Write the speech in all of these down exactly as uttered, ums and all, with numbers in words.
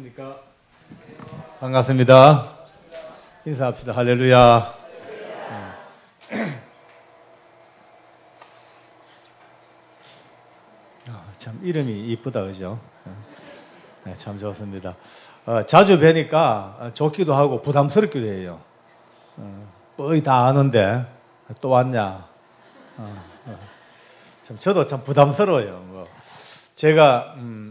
안녕하십니까? 반갑습니다. 인사합시다. 할렐루야. 네. 아, 참 이름이 이쁘다, 그죠? 네, 참 좋습니다. 어, 자주 뵈니까 좋기도 하고 부담스럽기도 해요. 어, 거의 다 아는데 또 왔냐? 어, 어. 참 저도 참 부담스러워요. 뭐. 제가 음,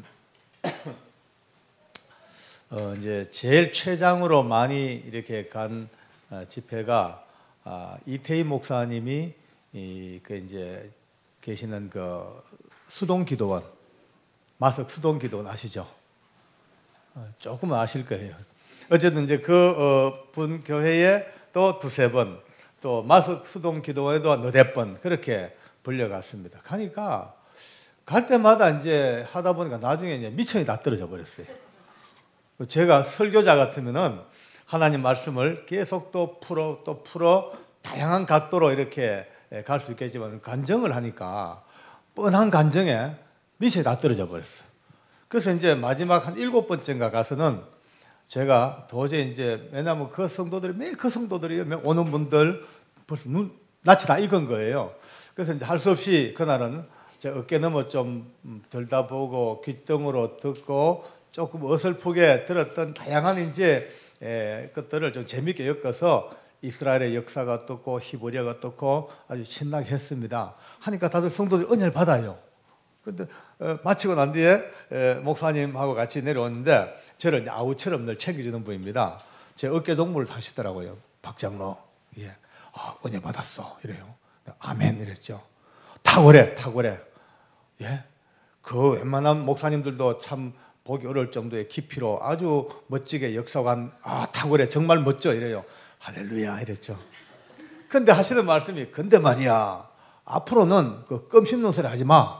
어, 이제 제일 최장으로 많이 이렇게 간 어, 집회가 아, 이태희 목사님이 이, 그 이제 계시는 그 수동기도원, 마석 수동기도원 아시죠? 어, 조금은 아실 거예요. 어쨌든 이제 그 어, 분 교회에 또 두세 번, 또 마석 수동기도원에도 너댓 번 그렇게 불려갔습니다. 가니까 갈 때마다 이제 하다 보니까 나중에 이제 미천이 다 떨어져 버렸어요. 제가 설교자 같으면은 하나님 말씀을 계속 또 풀어 또 풀어 다양한 각도로 이렇게 갈 수 있겠지만 간증을 하니까 뻔한 간증에 미천이 다 떨어져 버렸어. 그래서 이제 마지막 한 일곱 번째인가 가서는 제가 도저히 이제 왜냐하면 그 성도들이 매일 그 성도들이 오는 분들 벌써 눈 낯이 다 익은 거예요. 그래서 이제 할 수 없이 그날은 제 어깨 너머 좀 들다 보고 귓등으로 듣고 조금 어설프게 들었던 다양한 이제 에, 것들을 좀 재밌게 엮어서 이스라엘의 역사가 어떻고 히브리어가 어떻고 아주 신나게 했습니다. 하니까 다들 성도들이 은혜를 받아요. 근데 어, 마치고 난 뒤에 에, 목사님하고 같이 내려오는데 저를 이제 아우처럼 늘 챙겨주는 분입니다. 제 어깨 동무를 하시더라고요. 박 장로. 예. 아, 은혜 받았어. 이래요. 아멘 이랬죠. 탁월해, 탁월해. 예. 그 웬만한 목사님들도 참 보기 어려울 정도의 깊이로 아주 멋지게 역사관, 아, 탁월해. 정말 멋져. 이래요. 할렐루야. 이랬죠. 근데 하시는 말씀이, 근데 말이야. 앞으로는 그 껌 씹는 소리 하지 마.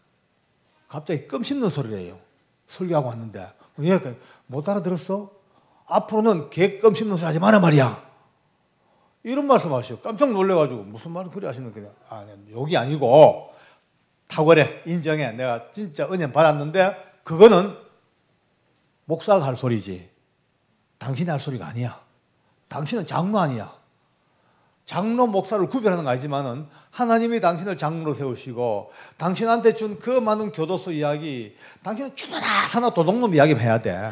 갑자기 껌 씹는 소리를 해요. 설교하고 왔는데. 왜? 못 알아들었어? 앞으로는 개 껌 씹는 소리 하지 마라 말이야. 이런 말씀 하시오. 깜짝 놀래가지고 무슨 말을 그리 하시는 거냐. 아, 욕이 아니고 탁월해. 인정해. 내가 진짜 은혜 받았는데 그거는 목사가 할 소리지. 당신이 할 소리가 아니야. 당신은 장로 아니야. 장로, 목사를 구별하는 거 아니지만은 하나님이 당신을 장로로 세우시고 당신한테 준 그 많은 교도소 이야기, 당신은 주나라 사나 도둑놈 이야기만 해야 돼.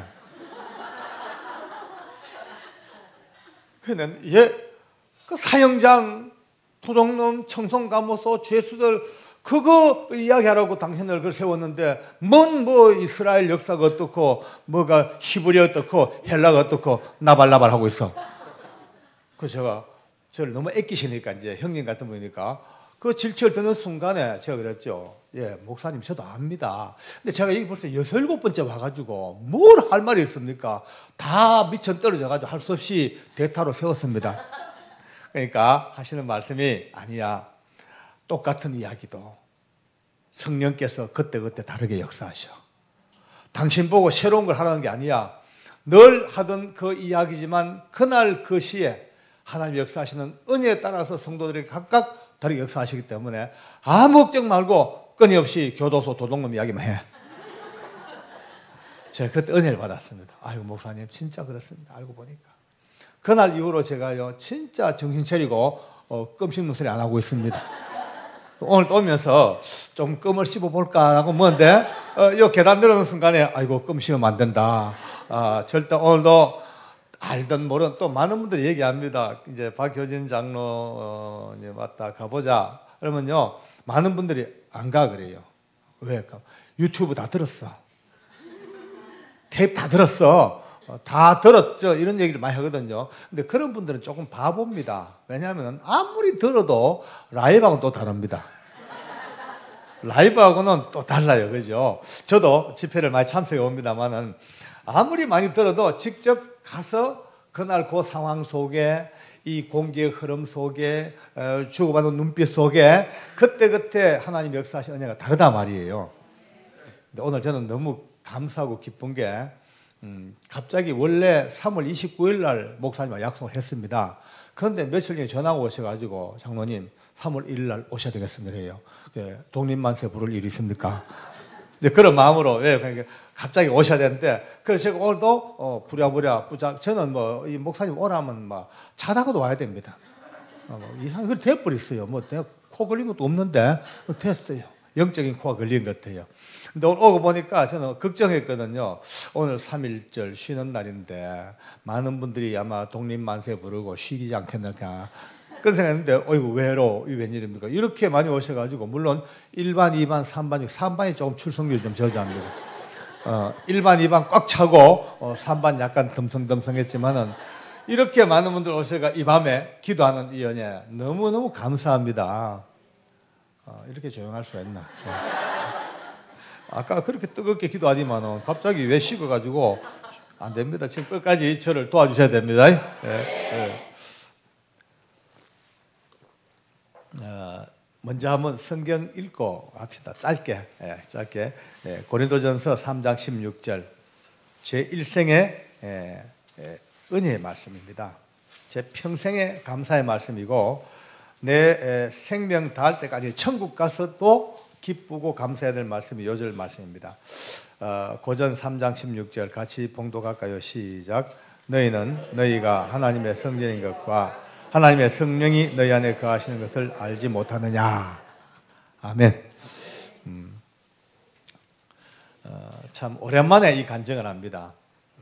그는 얘 그 사형장, 도둑놈, 청송감호소, 죄수들 그거 이야기하라고 당신을 그 세웠는데 뭔 뭐 이스라엘 역사가 어떻고 뭐가 히브리어 어떻고 헬라가 어떻고 나발나발 하고 있어. 그래서 제가 저를 너무 애끼시니까 이제 형님 같은 분이니까 그 질책을 듣는 순간에 제가 그랬죠. 예, 목사님 저도 압니다. 근데 제가 여기 벌써 여섯 일곱 번째 와가지고 뭘 할 말이 있습니까? 다 미천 떨어져가지고 할 수 없이 대타로 세웠습니다. 그러니까 하시는 말씀이 아니야. 똑같은 이야기도 성령께서 그때그때 다르게 역사하셔. 당신 보고 새로운 걸 하라는 게 아니야. 늘 하던 그 이야기지만 그날 그 시에 하나님 역사하시는 은혜에 따라서 성도들이 각각 다르게 역사하시기 때문에 아무 걱정 말고 끊임없이 교도소 도둑놈 이야기만 해. 제가 그때 은혜를 받았습니다. 아이고 목사님 진짜 그렇습니다. 알고 보니까. 그날 이후로 제가요 진짜 정신 차리고 어, 껌 씹는 소리 안 하고 있습니다. 오늘 또 오면서 좀 껌을 씹어볼까 하고 뭐인데 어, 이 계단 내려오는 순간에 아이고 껌 씹으면 안 된다. 아, 절대 오늘도 알든 모르든 또 많은 분들이 얘기합니다. 이제 박효진 장로 어, 이제 왔다 가보자. 그러면요 많은 분들이 안 가 그래요. 왜? 유튜브 다 들었어. 테이프 다 들었어. 어, 다 들었죠. 이런 얘기를 많이 하거든요. 근데 그런 분들은 조금 바보입니다. 왜냐하면 아무리 들어도 라이브하고는 또 다릅니다. 라이브하고는 또 달라요. 그죠? 저도 집회를 많이 참석해 옵니다만은 아무리 많이 들어도 직접 가서 그날 그 상황 속에 이 공기의 흐름 속에 주고받는 눈빛 속에 그때그때 하나님 역사하신 은혜가 다르다 말이에요. 근데 오늘 저는 너무 감사하고 기쁜 게 음, 갑자기 원래 삼월 이십구일 날 목사님과 약속을 했습니다. 그런데 며칠 전에 전화가 오셔가지고 장로님 삼월 일일 날 오셔야 되겠습니다. 해요. 예, 독립만세 부를 일이 있습니까? 이제 그런 마음으로 왜 그러니까 갑자기 오셔야 되는데 그래서 제가 오늘도 어, 부랴부랴 부자 저는 뭐 이 목사님 오라면 막 자다가도 와야 됩니다. 어, 뭐 이상 그래 돼버렸어요. 뭐 내가 코 걸린 것도 없는데 됐어요. 영적인 코가 걸린 것 같아요. 근데 오늘 오고 보니까 저는 걱정했거든요. 오늘 삼일절 쉬는 날인데 많은 분들이 아마 독립만세 부르고 쉬지 않겠는가 그런 생각했는데 어이구 왜로 이 웬일입니까? 이렇게 많이 오셔가지고 물론 일 반, 이 반, 삼 반이 삼 반이 조금 출석률 좀 저조합니다. 어, 일 반, 이 반 꽉 차고 어, 삼 반 약간 덤성덤성했지만은 이렇게 많은 분들 오셔가 이 밤에 기도하는 이 연예 너무너무 감사합니다. 어, 이렇게 조용할 수가 있나? 네. 아까 그렇게 뜨겁게 기도하지만은 갑자기 왜 식어가지고 안 됩니다. 지금 끝까지 저를 도와주셔야 됩니다. 네. 네. 어, 먼저 한번 성경 읽고 합시다. 짧게, 예, 짧게. 예, 고린도전서 삼 장 십육 절 제 일생의 예, 예, 은혜의 말씀입니다. 제 평생의 감사의 말씀이고 내 생명 다할 때까지 천국 가서도 기쁘고 감사해야 될 말씀이 요절 말씀입니다. 어, 고전 삼 장 십육 절 같이 봉독할까요? 시작. 너희는 너희가 하나님의 성전인 것과 하나님의 성령이 너희 안에 거하시는 것을 알지 못하느냐. 아멘. 음, 어, 참 오랜만에 이 간증을 합니다.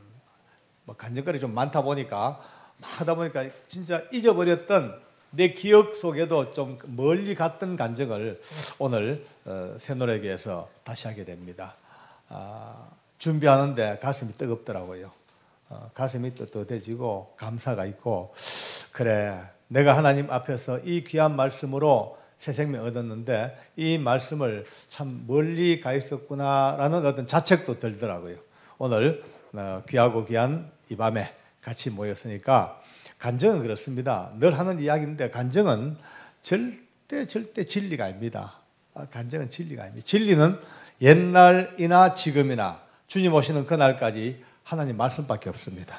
뭐 간증거리 좀 많다 보니까 하다 보니까 진짜 잊어버렸던 내 기억 속에도 좀 멀리 갔던 간증을 오늘 어, 새노래교에서 다시 하게 됩니다. 아, 준비하는데 가슴이 뜨겁더라고요. 어, 가슴이 뜨뜻해지고 감사가 있고 그래 내가 하나님 앞에서 이 귀한 말씀으로 새 생명 얻었는데 이 말씀을 참 멀리 가 있었구나라는 어떤 자책도 들더라고요. 오늘 어, 귀하고 귀한 이 밤에 같이 모였으니까 간증은 그렇습니다. 늘 하는 이야기인데 간증은 절대 절대 진리가 아닙니다. 간증은 진리가 아닙니다. 진리는 옛날이나 지금이나 주님 오시는 그날까지 하나님 말씀밖에 없습니다.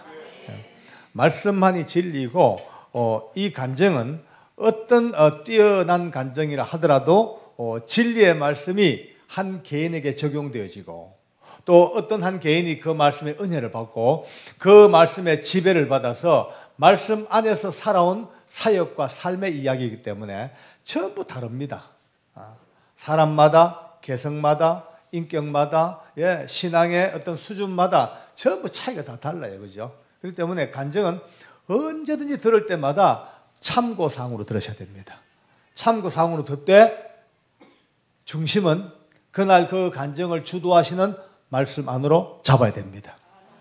말씀만이 진리고 어, 이 간증은 어떤 어, 뛰어난 간증이라 하더라도 어, 진리의 말씀이 한 개인에게 적용되어지고 또 어떤 한 개인이 그 말씀의 은혜를 받고 그 말씀의 지배를 받아서 말씀 안에서 살아온 사역과 삶의 이야기이기 때문에 전부 다릅니다. 사람마다, 개성마다, 인격마다, 예, 신앙의 어떤 수준마다 전부 차이가 다 달라요. 그죠? 그렇기 때문에 간증은 언제든지 들을 때마다 참고사항으로 들으셔야 됩니다. 참고사항으로 듣되 중심은 그날 그 간증을 주도하시는 말씀 안으로 잡아야 됩니다.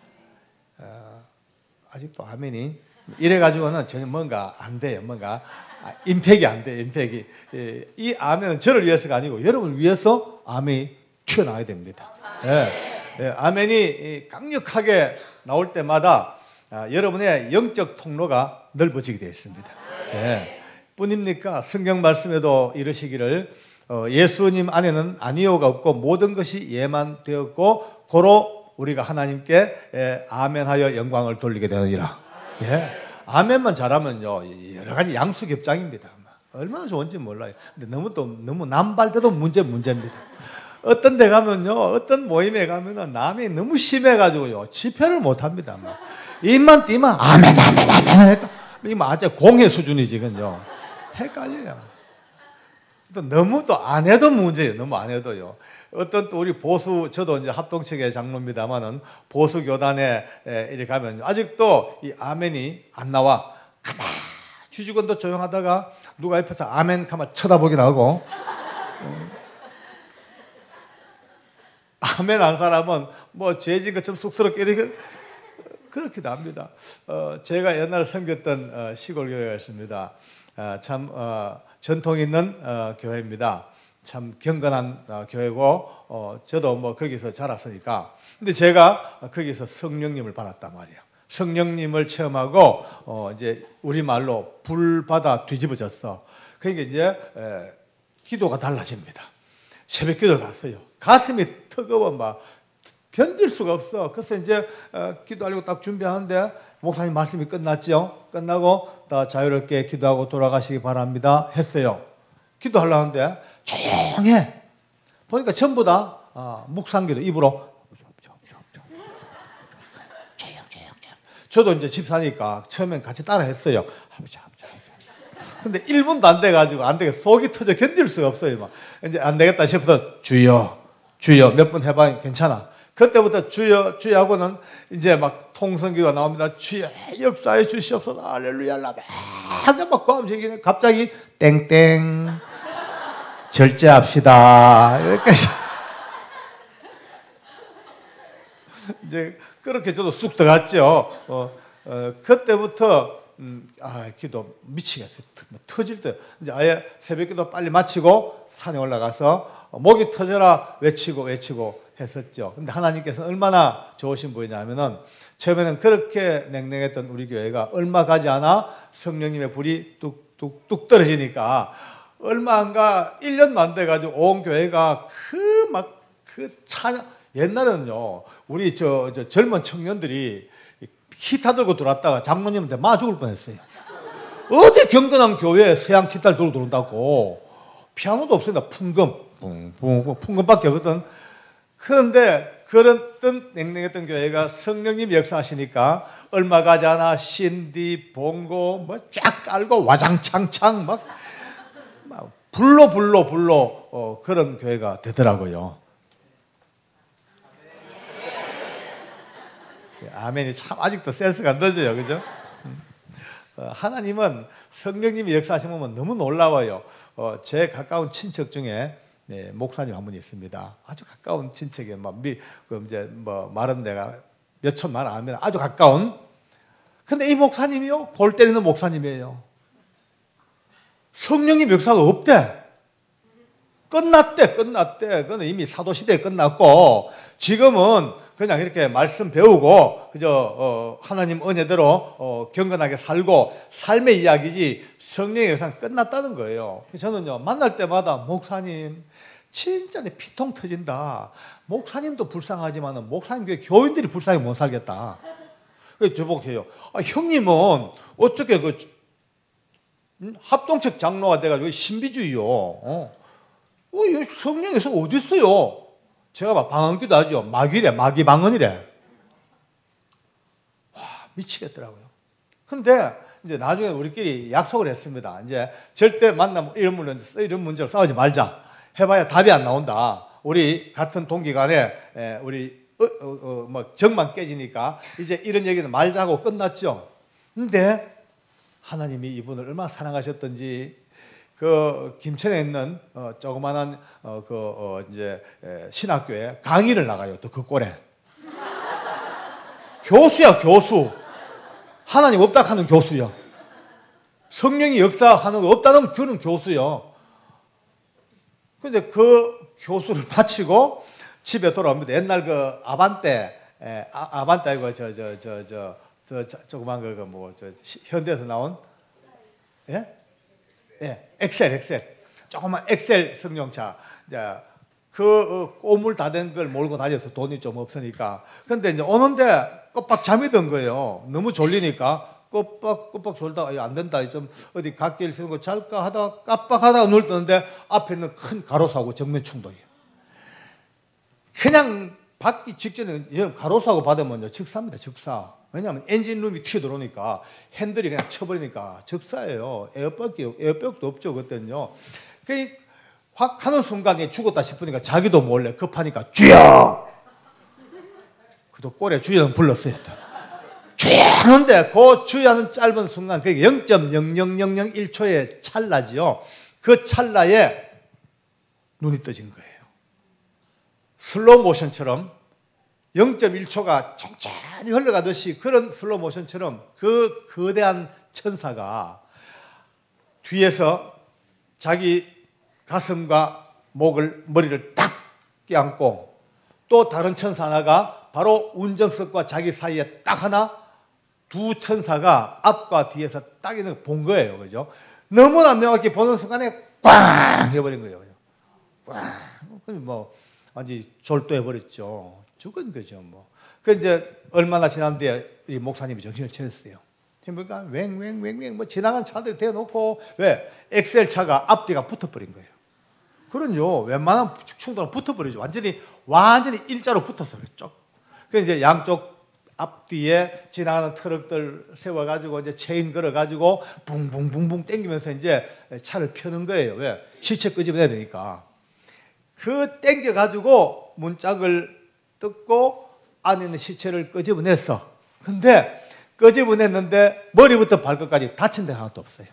어, 아직도 아멘이 이래가지고는 전혀 뭔가 안 돼요. 뭔가 임팩이 안 돼요. 임팩이. 이 아멘은 저를 위해서가 아니고 여러분을 위해서 아멘이 튀어나와야 됩니다. 예, 예, 아멘이 강력하게 나올 때마다 아, 여러분의 영적 통로가 넓어지게 되어 있습니다. 예, 뿐입니까? 성경 말씀에도 이르시기를 어, 예수님 안에는 아니오가 없고 모든 것이 예만 되었고 고로 우리가 하나님께 예, 아멘하여 영광을 돌리게 되느니라. 예, 아멘만 잘하면요 여러 가지 양수겹장입니다. 얼마나 좋은지 몰라요. 근데 너무 또 너무 남발돼도 문제 문제입니다. 어떤 데 가면요, 어떤 모임에 가면은 남이 너무 심해가지고요 집회를 못합니다. 입만 띄면 아멘 아멘 아멘 이게 맞아 공회 수준이지 그건요. 헷갈려요. 또 너무 또 안 해도 문제예요. 너무 안 해도요. 어떤 또 우리 보수, 저도 이제 합동측의 장로입니다만은 보수 교단에 이렇게 가면 아직도 이 아멘이 안 나와. 가만 주주건도 조용하다가 누가 옆에서 아멘 가만 쳐다보긴 하고. 아멘 한 사람은 뭐 죄진 것처럼 쑥스럽게 이렇게 그렇게도 합니다. 어, 제가 옛날에 섬겼던 어, 시골 교회가 있습니다. 어, 참 어, 전통 있는 어, 교회입니다. 참 경건한 어, 교회고 어, 저도 뭐 거기서 자랐으니까. 근데 제가 거기서 성령님을 받았단 말이에요. 성령님을 체험하고 어, 이제 우리 말로 불 받아 뒤집어졌어. 그러니까 이제 에, 기도가 달라집니다. 새벽 기도를 갔어요. 가슴이 뜨거워 막 견딜 수가 없어. 그래서 이제 어, 기도하려고 딱 준비하는데 목사님 말씀이 끝났죠. 끝나고 다 자유롭게 기도하고 돌아가시기 바랍니다 했어요. 기도하려고 하는데 조용해. 보니까 전부 다 아, 묵상기도 입으로 저도 이제 집사니까 처음엔 같이 따라 했어요. 근데 일 분도 안 돼가지고 안 되겠어. 속이 터져 견딜 수가 없어요. 막. 이제 안 되겠다 싶어서 주여, 주여 몇 번 해봐 괜찮아. 그때부터 주여, 주여 하고는 이제 막 통성기가 나옵니다. 주여 역사해 주시옵소서 할렐루야 막 막 고함지기는 갑자기 땡땡 절제합시다. 이렇게 이제 그렇게 저도 쑥 들어갔죠. 어, 어, 그때부터 음, 아 기도 미치겠어요. 터질 때 이제 아예 새벽기도 빨리 마치고 산에 올라가서 목이 터져라 외치고 외치고 했었죠. 근데 하나님께서는 얼마나 좋으신 분이냐면은 처음에는 그렇게 냉랭했던 우리 교회가 얼마 가지 않아 성령님의 불이 뚝뚝뚝 떨어지니까 얼마 안가 일 년도 안 돼가지고 온 교회가 그 막 그 찬양 옛날에는요 우리 저, 저 젊은 청년들이 기타 들고 들어왔다가 장로님한테 맞아 죽을 뻔했어요. 어디 경건한 교회에 서양 기타를 들고 들어온다고. 피아노도 없습니다. 풍금 풍금밖에 없거든. 그런데 그랬던 냉랭했던 교회가 성령님이 역사하시니까 얼마 가지 않아 신디 봉고 뭐 쫙 깔고 와장창창 막, 막 불로 불로 불로 어, 그런 교회가 되더라고요. 아멘이 참 아직도 센스가 안 터져요. 그죠? 어, 하나님은 성령님이 역사하시면 너무 놀라워요. 어, 제 가까운 친척 중에 네, 목사님 한 분이 있습니다. 아주 가까운 친척이에요. 막 미, 그 이제 뭐 말은 내가 몇 천만 안 하면 아주 가까운. 근데 이 목사님이요 골 때리는 목사님이에요. 성령님 역사가 없대. 끝났대, 끝났대. 그건 이미 사도 시대에 끝났고 지금은 그냥 이렇게 말씀 배우고 그저 어, 하나님 은혜대로 어, 경건하게 살고 삶의 이야기지 성령의 역사는 끝났다는 거예요. 저는요 만날 때마다 목사님 진짜 내 피통 터진다. 목사님도 불쌍하지만 목사님 교회 교인들이 불쌍히 못 살겠다. 그래서 저보고 해요. 아, 형님은 어떻게 그 합동측 장로가 돼가지고 신비주의요. 어, 어 성령에서 어디 있어요? 제가 막 방언기도 하죠. 마귀래, 마귀 방언이래. 와, 미치겠더라고요. 근데 이제 나중에 우리끼리 약속을 했습니다. 이제 절대 만나면 이런 문제, 이런 문제로 싸우지 말자. 해봐야 답이 안 나온다. 우리 같은 동기간에 우리 어, 어, 어, 뭐 정만 깨지니까 이제 이런 얘기는 말자고 끝났죠. 근데 하나님이 이분을 얼마나 사랑하셨던지. 그 김천에 있는 어, 조그만한 어, 그 어, 이제 에, 신학교에 강의를 나가요. 또 그 꼴에 교수야 교수. 하나님 없다 하는 교수요. 성령이 역사하는 거 없다는 그런 교수요. 근데 그 교수를 마치고 집에 돌아옵니다. 옛날 그 아반떼 에, 아, 아반떼 이거 저 저 저 저 저 조그만 그 뭐 저 현대에서 나온 예? 예, 엑셀, 엑셀. 조그만 엑셀 승용차. 이제 그 꼬물 다 된 걸 몰고 다녀서 돈이 좀 없으니까. 근데 이제 오는데 꼬박 잠이 든 거예요. 너무 졸리니까 꼬박 꼬박 졸다가 안 된다. 좀 어디 갓길 쓰는 거 잘까 하다가 깜빡하다가 눈을 뜨는데 앞에 있는 큰 가로사고 정면 충돌이에요. 그냥 받기 직전에 가로사고 받으면요 즉사입니다. 즉사. 왜냐하면 엔진룸이 튀어들어오니까 핸들이 그냥 쳐버리니까 즉사예요. 에어백이, 에어백도 없죠. 그때는요. 그 확 하는 순간에 죽었다 싶으니까 자기도 몰래 급하니까 주여! 그도 꼴에 주여는 불렀어요. 주여! 하는데 그 주여는 짧은 순간 그게 영 점 영영영영일 초의 찰나지요. 그 찰나에 눈이 떠진 거예요. 슬로우 모션처럼 영 점 일 초가 천천히 흘러가듯이 그런 슬로우 모션처럼 그 거대한 천사가 뒤에서 자기 가슴과 목을 머리를 딱 껴안고 또 다른 천사 하나가 바로 운정석과 자기 사이에 딱 하나 두 천사가 앞과 뒤에서 딱 있는 거 본 거예요. 그죠? 너무나 명확히 보는 순간에 꽝 해버린 거예요. 꽝. 뭐 완전히 졸도해버렸죠. 죽은 거죠, 뭐. 그 이제 얼마나 지난 뒤에 이 목사님이 정신을 차렸어요. 그러니까 웽웽웽웽 뭐 지나간 차들 대놓고 왜 엑셀 차가 앞뒤가 붙어버린 거예요. 그럼요. 웬만한 충돌은 붙어버리죠. 완전히 완전히 일자로 붙었어요. 쭉. 그 이제 양쪽 앞뒤에 지나가는 트럭들 세워가지고 이제 체인 걸어가지고 붕붕붕붕 땡기면서 이제 차를 펴는 거예요. 왜? 시체 끄집어내야 되니까. 그 땡겨가지고 문짝을 뜯고 안에 있는 시체를 끄집어냈어. 근데 끄집어냈는데 머리부터 발끝까지 다친 데가 하나도 없어요.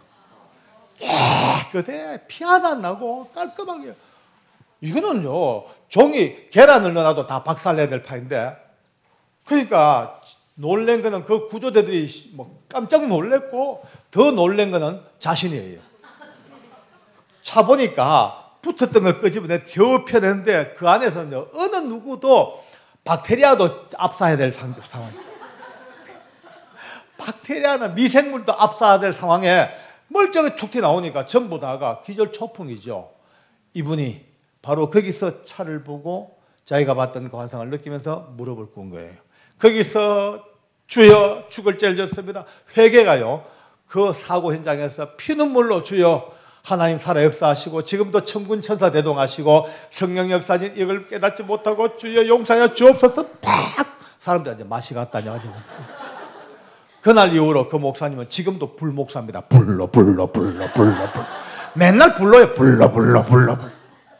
깨끗해. 피 하나 안 나고 깔끔하게. 이거는요, 종이 계란을 넣어놔도 다 박살내야 될 파인데, 그러니까 놀란 거는 그 구조대들이 뭐 깜짝 놀랬고, 더 놀란 거는 자신이에요. 차 보니까 붙었던 걸 끄집어내 겨우 펴내는데 그 안에서는요, 어느 누구도 박테리아도 압사해야 될 상황이에요. 박테리아나 미생물도 압사해야 될 상황에 멀쩡히 툭 튀어나오니까 전부 다가 기절초풍이죠. 이분이 바로 거기서 차를 보고 자기가 봤던 그 환상을 느끼면서 무릎을 꿇은 거예요. 거기서 주여 죽을 죄를 졌습니다. 회개가요. 그 사고 현장에서 피눈물로 주여 하나님 살아 역사하시고 지금도 천군 천사 대동하시고 성령 역사진 이걸 깨닫지 못하고 주여 용서하여 주옵소서 팍 사람들한테 맛이 갔다냐 가지고. 그날 이후로 그 목사님은 지금도 불목사입니다. 불러 불러 불러 불러 불러 맨날 불러요. 불러 불러 불러 불러.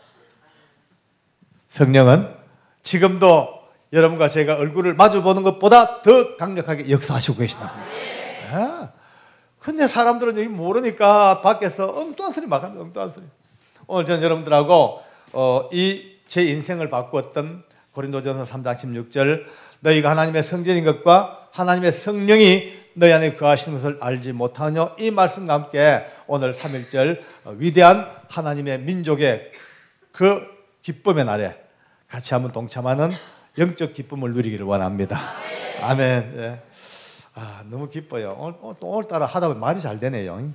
성령은 지금도 여러분과 제가 얼굴을 마주보는 것보다 더 강력하게 역사하시고 계시다. 네. 근데 사람들은 모르니까 밖에서 엉뚱한 소리 막 합니다. 엉뚱한 소리. 오늘 저는 여러분들하고 어, 이 제 인생을 바꾸었던 고린도전서 삼 장 십육 절 너희가 하나님의 성전인 것과 하나님의 성령이 너희 안에 거하시는 것을 알지 못하느냐 이 말씀과 함께 오늘 삼 일절 위대한 하나님의 민족의 그 기쁨의 날에 같이 한번 동참하는 영적 기쁨을 누리기를 원합니다. 아멘. 아멘. 예. 아, 너무 기뻐요. 오늘, 오늘따라 하다 보면 말이 잘 되네요.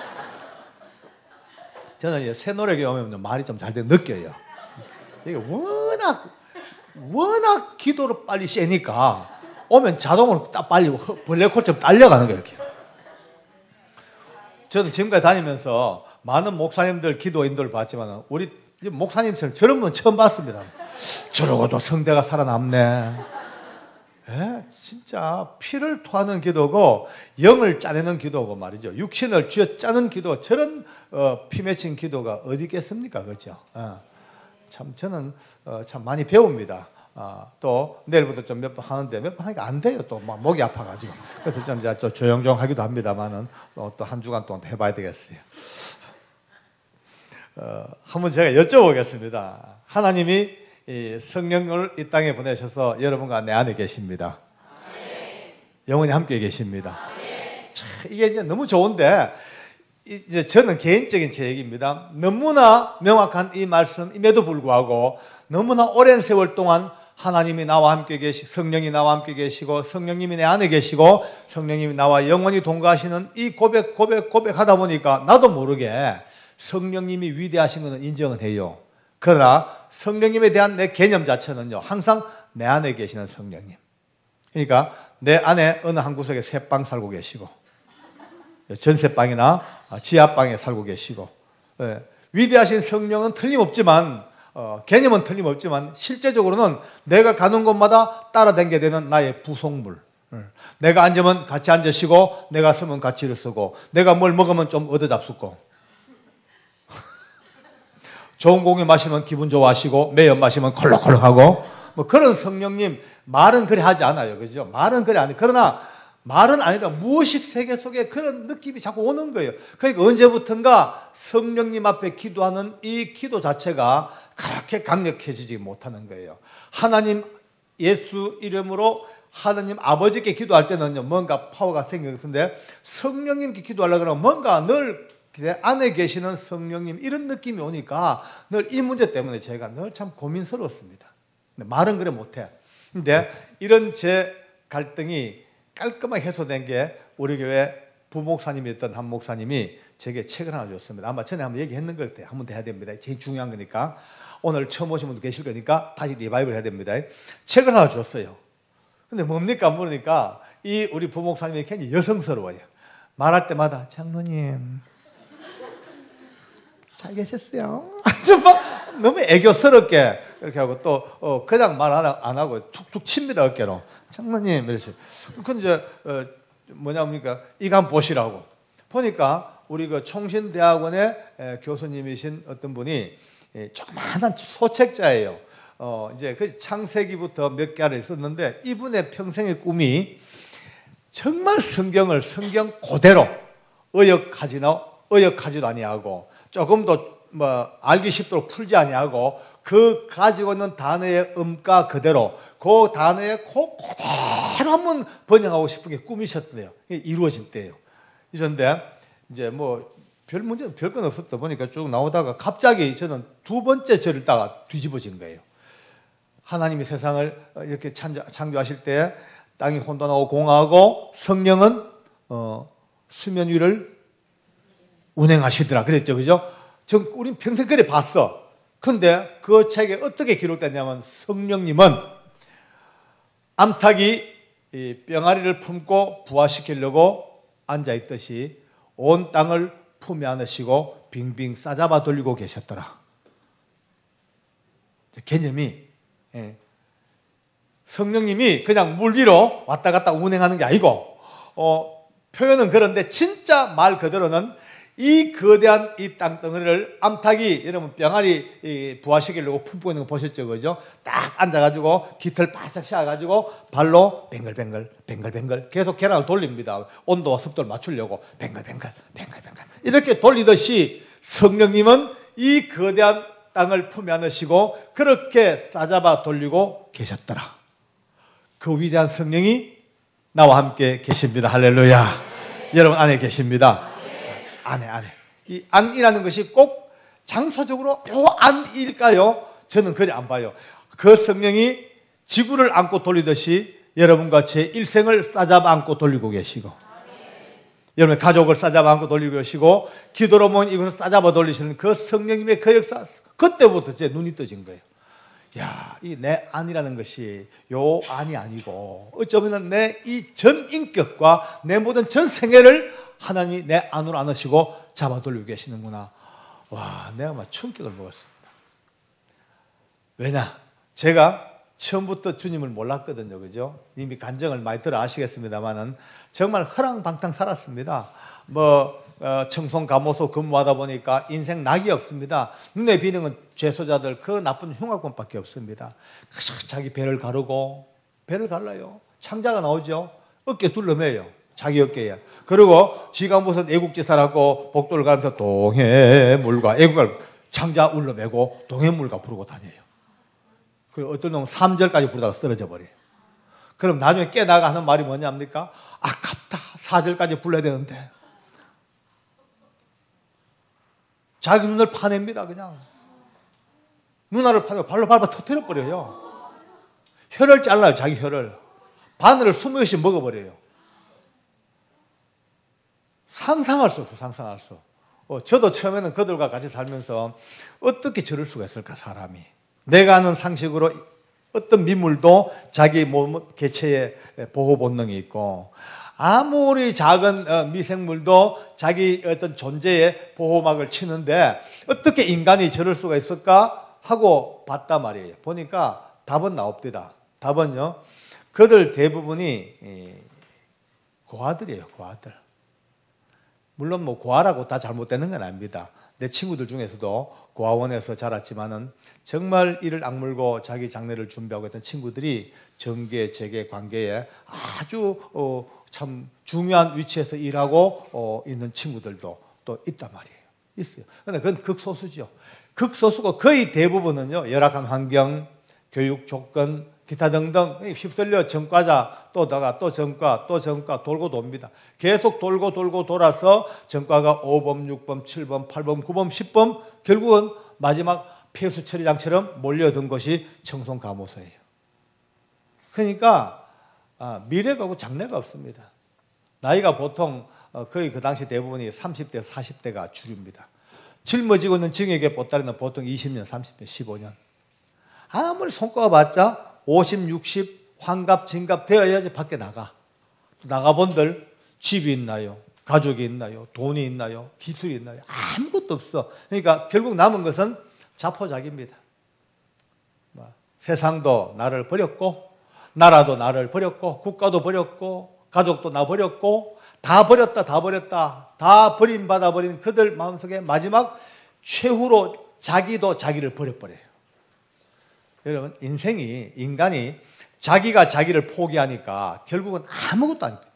저는 새 노래에 오면 말이 좀 잘 돼 느껴요. 이게 워낙 워낙 기도로 빨리 세니까 오면 자동으로 딱 빨리 블랙홀처럼 딸려가는 거예요. 이렇게. 저는 지금까지 다니면서 많은 목사님들 기도 인도를 봤지만 우리 목사님처럼 저런 분 처음 봤습니다. 저러고도 성대가 살아남네. 예? 진짜 피를 토하는 기도고 영을 짜내는 기도고 말이죠. 육신을 쥐어 짜는 기도, 저런 어, 피 맺힌 기도가 어디 있겠습니까? 그렇죠? 어. 참 저는 어, 참 많이 배웁니다. 어, 또 내일부터 좀 몇 번 하는데 몇 번 하니까 안 돼요. 또 막 목이 아파가지고 그래서 좀 이제 좀 조용조용하기도 합니다만은 또 한 주간 동안 해봐야 되겠어요. 어, 한번 제가 여쭤보겠습니다. 하나님이 이 성령을 이 땅에 보내셔서 여러분과 내 안에 계십니다. 아멘. 영원히 함께 계십니다. 아멘. 참, 이게 이제 너무 좋은데 이제 저는 개인적인 제 얘기입니다. 너무나 명확한 이 말씀임에도 불구하고 너무나 오랜 세월 동안 하나님이 나와 함께 계시, 성령이 나와 함께 계시고 성령님이 내 안에 계시고 성령님이 나와 영원히 동거하시는 이 고백 고백 고백하다 보니까 나도 모르게 성령님이 위대하신 것은 인정은 해요. 그러나 성령님에 대한 내 개념 자체는요 항상 내 안에 계시는 성령님. 그러니까 내 안에 어느 한 구석에 새빵 살고 계시고 전세방이나 지하방에 살고 계시고 예. 위대하신 성령은 틀림없지만 어, 개념은 틀림없지만 실제적으로는 내가 가는 곳마다 따라다니게 되는 나의 부속물. 예. 내가 앉으면 같이 앉으시고 내가 서면 같이 일어서고 내가 뭘 먹으면 좀 얻어잡수고 좋은 공기 마시면 기분 좋아하시고 매연 마시면 콜록콜록하고 뭐 그런 성령님 말은 그래 하지 않아요. 그죠? 말은 그래 안 해. 그러나 말은 아니다. 무의식 세계 속에 그런 느낌이 자꾸 오는 거예요. 그러니까 언제부턴가 성령님 앞에 기도하는 이 기도 자체가 그렇게 강력해지지 못하는 거예요. 하나님 예수 이름으로 하나님 아버지께 기도할 때는요 뭔가 파워가 생기는데 성령님께 기도하려고 그러면 뭔가 늘 내 안에 계시는 성령님 이런 느낌이 오니까 늘 이 문제 때문에 제가 늘 참 고민스러웠습니다. 말은 그래 못해. 근데 이런 제 갈등이 깔끔하게 해소된 게 우리 교회 부목사님이었던 한 목사님이 제게 책을 하나 줬습니다. 아마 전에 한번 얘기했는 것 같아요. 한번 더 해야 됩니다. 제일 중요한 거니까. 오늘 처음 오신 분도 계실 거니까 다시 리바이벌 해야 됩니다. 책을 하나 줬어요. 근데 뭡니까 모르니까 이 우리 부목사님이 굉장히 여성스러워요. 말할 때마다 장로님 잘 계셨어요? 좀 막 너무 애교스럽게 이렇게 하고 또 어, 그냥 말 안 하고 툭툭 칩니다 어깨로. 장로님 이러시. 그 이제 어, 뭐냐니까 이거 한번 보시라고. 보니까 우리 그 총신대학원의 에, 교수님이신 어떤 분이 에, 조그마한 소책자예요. 어, 이제 그 창세기부터 몇 개를 썼는데 이분의 평생의 꿈이 정말 성경을 성경 그대로 의역하지나 의역하지도 아니하고 조금도 뭐 알기 쉽도록 풀지 아니하고 그 가지고 있는 단어의 음가 그대로 그 단어의 그 그대로 한번 번역하고 싶은 게 꿈이셨대요. 이루어진 때예요. 이런데 이제 뭐 별 문제 별 건 없었다 보니까 쭉 나오다가 갑자기 저는 두 번째 절을 따가 뒤집어진 거예요. 하나님이 세상을 이렇게 창조하실 때 땅이 혼돈하고 공하고 성령은 어, 수면 위를 운행하시더라 그랬죠, 그죠? 저 우린 평생 그래 봤어. 근데 그 책에 어떻게 기록됐냐면 성령님은 암탉이 이 병아리를 품고 부화시키려고 앉아 있듯이 온 땅을 품에 안으시고 빙빙 싸잡아 돌리고 계셨더라. 개념이 예. 성령님이 그냥 물 위로 왔다 갔다 운행하는 게 아니고 어, 표현은 그런데 진짜 말 그대로는 이 거대한 이 땅덩어리를 암탉이 여러분 병아리 부화시키려고 품고 있는 거 보셨죠, 그죠? 딱 앉아가지고 깃을 바짝 씌워가지고 발로 뱅글뱅글 뱅글뱅글 계속 계란을 돌립니다. 온도와 습도를 맞추려고 뱅글뱅글 뱅글뱅글 이렇게 돌리듯이 성령님은 이 거대한 땅을 품에 안으시고 그렇게 싸잡아 돌리고 계셨더라. 그 위대한 성령이 나와 함께 계십니다. 할렐루야. 여러분 안에 계십니다. 안에 안에 이 안이라는 것이 꼭 장소적으로 요 안일까요? 저는 그리 안 봐요. 그 성령이 지구를 안고 돌리듯이 여러분과 제 일생을 싸잡아 안고 돌리고 계시고 여러분의 가족을 싸잡아 안고 돌리고 계시고 기도로 모인 이곳을 싸잡아 돌리시는 그 성령님의 그 역사 그때부터 제 눈이 떠진 거예요. 야, 이 내 안이라는 것이 요 안이 아니고 어쩌면 내 이 전 인격과 내 모든 전 생애를 하나님이 내 안으로 안으시고 잡아 돌리고 계시는구나. 와, 내가 막 충격을 먹었습니다. 왜냐? 제가 처음부터 주님을 몰랐거든요. 그죠? 이미 간증을 많이 들어 아시겠습니다만은 정말 허랑방탕 살았습니다. 뭐, 어, 청송감호소 근무하다 보니까 인생 낙이 없습니다. 눈에 비는 건 죄소자들 그 나쁜 흉악범밖에 없습니다. 자기 배를 가르고, 배를 갈라요. 창자가 나오죠. 어깨 둘러매요. 자기 어깨에. 그리고 지가 무슨 애국지사라고 복도를 가면서 동해물과 애국을 창자 울러매고 동해물과 부르고 다녀요. 그리고 어떤 놈은 삼 절까지 부르다가 쓰러져 버려요. 그럼 나중에 깨나가 하는 말이 뭐냐입니까? 아깝다. 사 절까지 불러야 되는데. 자기 눈을 파냅니다, 그냥. 누나를 파내고 발로 밟아 터뜨려 버려요. 혀를 잘라요, 자기 혀를. 바늘을 스무 개씩 먹어버려요. 상상할 수 없어, 상상할 수. 어, 저도 처음에는 그들과 같이 살면서 어떻게 저럴 수가 있을까, 사람이. 내가 아는 상식으로 어떤 민물도 자기 몸, 개체의 보호 본능이 있고, 아무리 작은 미생물도 자기 어떤 존재의 보호막을 치는데, 어떻게 인간이 저럴 수가 있을까 하고 봤단 말이에요. 보니까 답은 나옵니다. 답은요, 그들 대부분이 고아들이에요, 고아들. 물론 뭐 고아라고 다 잘못되는 건 아닙니다. 내 친구들 중에서도 고아원에서 자랐지만은 정말 이를 악물고 자기 장래를 준비하고 있던 친구들이 정계, 재계, 관계에 아주 어, 참 중요한 위치에서 일하고 어, 있는 친구들도 또 있단 말이에요. 있어요. 그런데 그건 극소수죠. 극소수고 거의 대부분은요, 열악한 환경, 교육 조건, 기타 등등 휩쓸려 전과자 또다가 또 전과 또 전과 돌고 돕니다. 계속 돌고 돌고 돌아서 전과가 오 범, 육 범, 칠 범, 팔 범, 구 범, 십 범 결국은 마지막 폐수 처리장처럼 몰려든 것이 청송감호소예요. 그러니까 미래가 없고 장래가 없습니다. 나이가 보통 거의 그 당시 대부분이 삼십 대, 사십 대가 주류입니다. 짊어지고 있는 증액의 보따리는 보통 이십 년, 삼십 년, 십오 년. 아무리 손꼽아 봤자 오십, 육십 환갑, 진갑 되어야지 밖에 나가. 나가본들 집이 있나요? 가족이 있나요? 돈이 있나요? 기술이 있나요? 아무것도 없어. 그러니까 결국 남은 것은 자포자기입니다. 뭐, 세상도 나를 버렸고 나라도 나를 버렸고 국가도 버렸고 가족도 나 버렸고 다 버렸다 다 버렸다 다 버림받아 버린 그들 마음속에 마지막 최후로 자기도 자기를 버려버려요. 여러분 인생이 인간이 자기가 자기를 포기하니까 결국은 아무것도 아닙니다.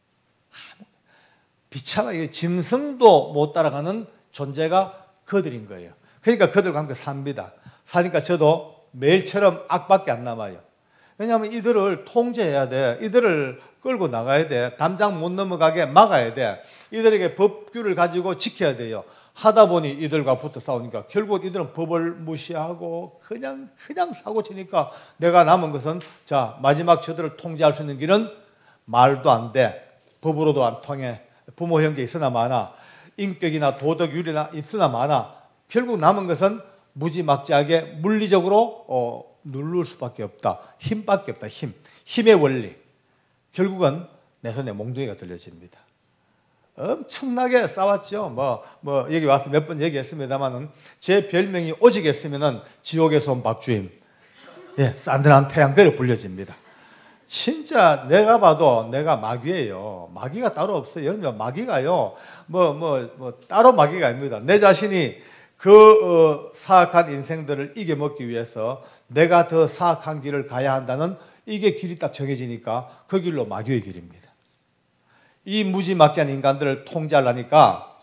비참하게 짐승도 못 따라가는 존재가 그들인 거예요. 그러니까 그들과 함께 삽니다. 사니까 저도 매일처럼 악밖에 안 남아요. 왜냐하면 이들을 통제해야 돼. 이들을 끌고 나가야 돼. 담장 못 넘어가게 막아야 돼. 이들에게 법규를 가지고 지켜야 돼요. 하다 보니 이들과 붙어 싸우니까 결국 이들은 법을 무시하고 그냥 그냥 사고 치니까 내가 남은 것은 자 마지막 저들을 통제할 수 있는 길은 말도 안 돼. 법으로도 안 통해. 부모 형제 있으나 마나 인격이나 도덕유리나 있으나 마나 결국 남은 것은 무지막지하게 물리적으로 어, 누를 수밖에 없다. 힘밖에 없다. 힘. 힘의 원리. 결국은 내 손에 몽둥이가 들려집니다. 엄청나게 싸웠죠. 뭐, 뭐, 여기 와서 몇 번 얘기했습니다만은 제 별명이 오직했으면은 지옥에서 온 박주임. 예, 산드란 태양 그래 불려집니다. 진짜 내가 봐도 내가 마귀예요. 마귀가 따로 없어요. 여러분, 마귀가요, 뭐, 뭐, 뭐, 따로 마귀가 아닙니다. 내 자신이 그, 어, 사악한 인생들을 이겨먹기 위해서 내가 더 사악한 길을 가야 한다는 이게 길이 딱 정해지니까 그 길로 마귀의 길입니다. 이 무지막지한 인간들을 통제하려니까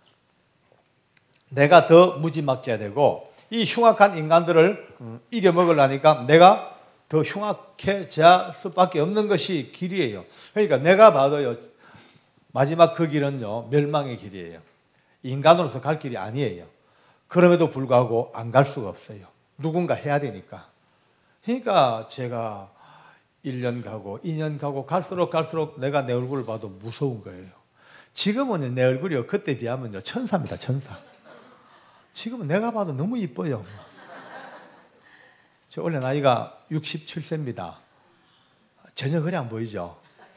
내가 더 무지막지해야 되고 이 흉악한 인간들을 이겨먹으려니까 내가 더 흉악해질 수밖에 없는 것이 길이에요. 그러니까 내가 봐도요 마지막 그 길은요 멸망의 길이에요. 인간으로서 갈 길이 아니에요. 그럼에도 불구하고 안 갈 수가 없어요. 누군가 해야 되니까. 그러니까 제가 일 년 가고 이 년 가고 갈수록 갈수록 내가 내 얼굴을 봐도 무서운 거예요. 지금은 내 얼굴이요 그때 비하면요 천사입니다. 천사. 지금은 내가 봐도 너무 이뻐요. 저 원래 나이가 육십칠 세입니다. 전혀 그래 안 보이죠?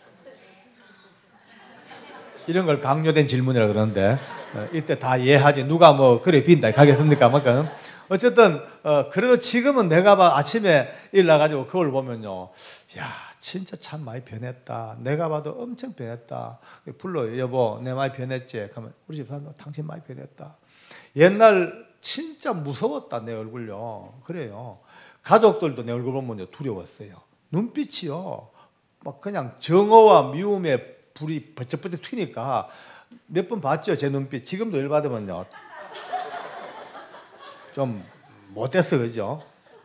이런 걸 강요된 질문이라 그러는데 이때 다 이해하지. 누가 뭐 그래 빈다 가겠습니까? 어쨌든 어, 그래도 지금은 내가 봐 아침에 일어나가지고 그걸 보면요, 야 진짜 참 많이 변했다. 내가 봐도 엄청 변했다. 불러요. 여보 내 많이 변했지? 그러면 우리 집사람 당신 많이 변했다. 옛날 진짜 무서웠다 내 얼굴요. 그래요. 가족들도 내 얼굴 보면 두려웠어요. 눈빛이요 막 그냥 정어와 미움의 불이 번쩍번쩍 튀니까 몇 번 봤죠 제 눈빛. 지금도 일 받으면요 좀 못됐어 그죠?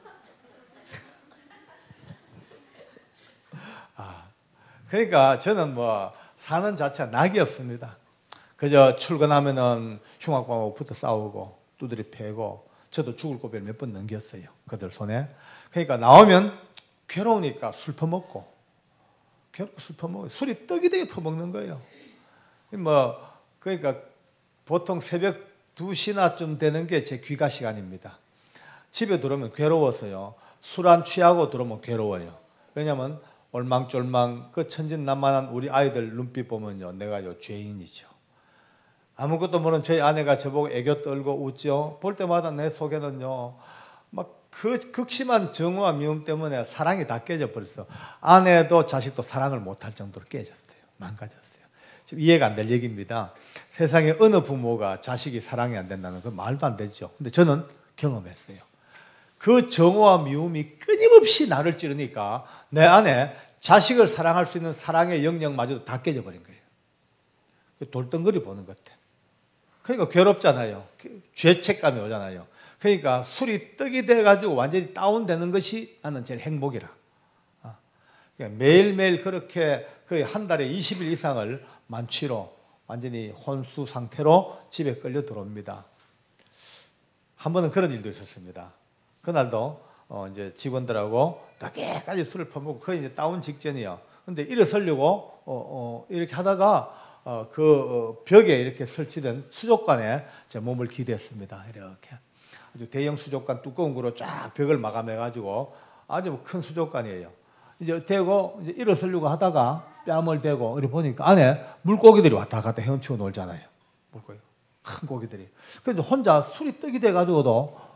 아, 그러니까 저는 뭐 사는 자체가 낙이 없습니다. 그저 출근하면은 흉악범하고 붙어 싸우고 두드려 패고 저도 죽을 고비를 몇 번 넘겼어요 그들 손에. 그러니까 나오면 괴로우니까 술 퍼먹고 괴롭고 술 퍼먹고 술이 떡이 되게 퍼먹는 거예요. 뭐 그러니까 보통 새벽 두 시나쯤 되는 게 제 귀가 시간입니다. 집에 들어오면 괴로워서요. 술 안 취하고 들어오면 괴로워요. 왜냐하면 올망졸망 그 천진난만한 우리 아이들 눈빛 보면요 내가 요 죄인이죠. 아무것도 모르는 저희 아내가 저보고 애교 떨고 웃죠. 볼 때마다 내 속에는요 막 그 극심한 정오와 미움 때문에 사랑이 다 깨져 버렸어. 아내도 자식도 사랑을 못할 정도로 깨졌어요. 망가졌어요. 지금 이해가 안 될 얘기입니다. 세상에 어느 부모가 자식이 사랑이 안 된다는 건 말도 안 되죠. 근데 저는 경험했어요. 그 정오와 미움이 끊임없이 나를 찌르니까 내 안에 자식을 사랑할 수 있는 사랑의 영역마저도 다 깨져버린 거예요. 돌덩거리 보는 것 같아. 그러니까 괴롭잖아요. 죄책감이 오잖아요. 그러니까 술이 떡이 돼가지고 완전히 다운되는 것이 나는 제일 행복이라. 그러니까 매일매일 그렇게 거의 한 달에 이십 일 이상을 만취로 완전히 혼수 상태로 집에 끌려 들어옵니다. 한 번은 그런 일도 있었습니다. 그날도 어 이제 직원들하고 늦게까지 술을 퍼먹고 거의 이제 다운 직전이요. 근데 일어서려고 어, 어 이렇게 하다가 어 그 어 벽에 이렇게 설치된 수족관에 제 몸을 기댔습니다. 이렇게 아주 대형 수족관 두꺼운 거로 쫙 벽을 마감해가지고 아주 큰 수족관이에요. 이제 대고 이제 일어서려고 하다가 뺨을 대고 이렇게 보니까 안에 물고기들이 왔다 갔다 헤엄치고 놀잖아요. 물고기 큰 고기들이. 그래서 혼자 술이 떡이 돼가지고도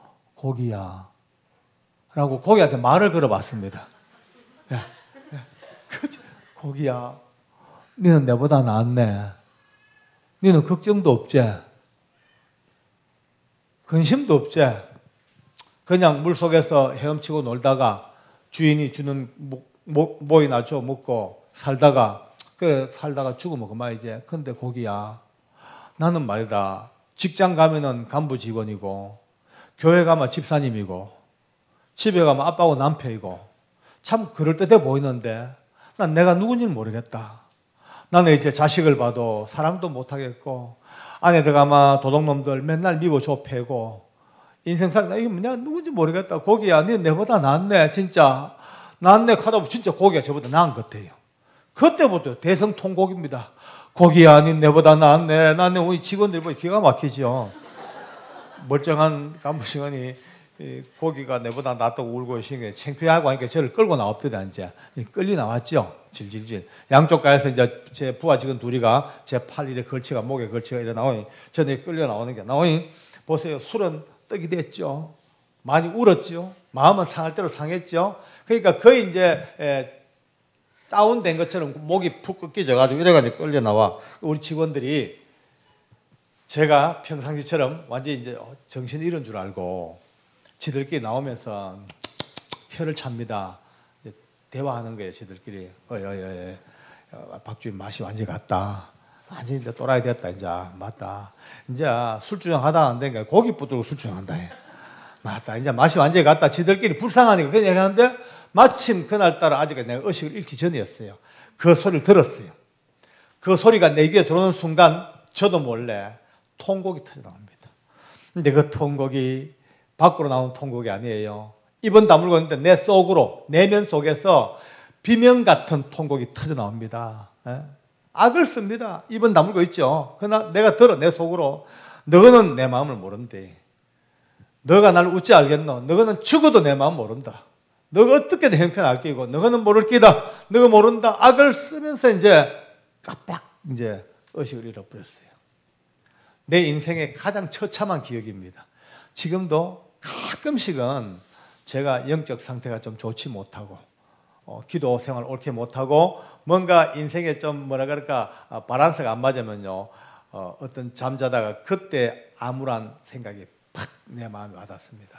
고기야 라고 고기한테 말을 걸어봤습니다. 야, 야, 고기야, 너는 내보다 낫네. 너는 걱정도 없지? 근심도 없지? 그냥 물속에서 헤엄치고 놀다가 주인이 주는 목, 목, 목이나 줘 먹고 살다가, 그래 살다가 죽으면 그만이지. 근데 고기야, 나는 말이다, 직장 가면은 간부 직원이고 교회 가면 집사님이고 집에 가면 아빠하고 남편이고 참 그럴듯해 보이는데 난 내가 누군지는 모르겠다. 나는 이제 자식을 봐도 사랑도 못하겠고 안에 들어가면 도둑놈들 맨날 미워 좁혀고 인생 살다 이게 뭐냐 누군지 모르겠다. 고기야, 니 내보다 낫네. 진짜 낫네 하다 진짜 고기가 저보다 나은 것 같아요. 그때부터 대성통곡입니다. 고기야, 니 내보다 낫네. 나는 우리 직원들 보니 기가 막히죠. 멀쩡한 간부직원이 고기가 내보다 낫다고 울고 계신 게 창피하고 하니까 저를 끌고 나왔더라. 이제 끌리 나왔죠. 질질질. 양쪽 가에서 이제 제 부하 직원 둘이가 제 팔 일에 걸치가 목에 걸치가 이래 나오니 저는 끌려 나오는 게 나오니 보세요. 술은 떡이 됐죠. 많이 울었죠. 마음은 상할 대로 상했죠. 그러니까 거의 이제 에, 다운된 것처럼 목이 푹 꺾여져가지고 이래가지고 끌려 나와. 우리 직원들이 제가 평상시처럼 완전히 이제 정신이 잃은 줄 알고 지들끼리 나오면서 혀를 찹니다. 대화하는 거예요, 지들끼리. 어여여, 박주인 맛이 완전히 갔다. 완전히 이제 또라이 됐다, 이제. 맞다. 이제 술주정 하다 안 되니까 고기 붙들고 술주정 한다. 맞다. 이제 맛이 완전히 갔다. 지들끼리 불쌍하니까 그냥 얘기하는데 마침 그날따라 아직 내가 의식을 잃기 전이었어요. 그 소리를 들었어요. 그 소리가 내 귀에 들어오는 순간 저도 몰래 통곡이 터져나옵니다. 근데 그 통곡이 밖으로 나온 통곡이 아니에요. 입은 다물고 있는데 내 속으로, 내면 속에서 비명 같은 통곡이 터져나옵니다. 예? 악을 씁니다. 입은 다물고 있죠. 그러나 내가 들어, 내 속으로. 너는 내 마음을 모른대. 너가 나를 어찌 알겠노? 너는 죽어도 내 마음 모른다. 너가 어떻게 내 형편 알 끼고, 너는 모를 끼다. 너가 모른다. 악을 쓰면서 이제 깜빡 이제 의식을 잃어버렸어요. 내 인생의 가장 처참한 기억입니다. 지금도 가끔씩은 제가 영적 상태가 좀 좋지 못하고 어, 기도 생활 옳게 못하고 뭔가 인생에 좀 뭐라 그럴까 어, 밸런스가 안 맞으면요 어, 어떤 잠자다가 그때 암울한 생각이 팍 내 마음에 와닿습니다.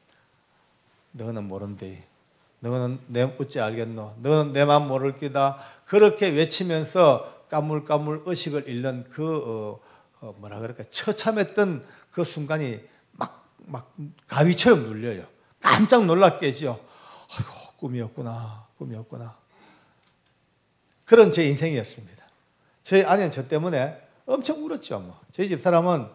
너는 모른대. 너는 내 어찌 알겠노? 너는 내 마음 모를 끼다. 그렇게 외치면서 까물까물 의식을 잃는 그 어, 어, 뭐라 그럴까 처참했던 그 순간이 막, 막 가위처럼 눌려요. 깜짝 놀랐겠죠. 아이고, 꿈이었구나, 꿈이었구나. 그런 제 인생이었습니다. 저희 아내는 저 때문에 엄청 울었죠. 뭐. 저희 집 사람은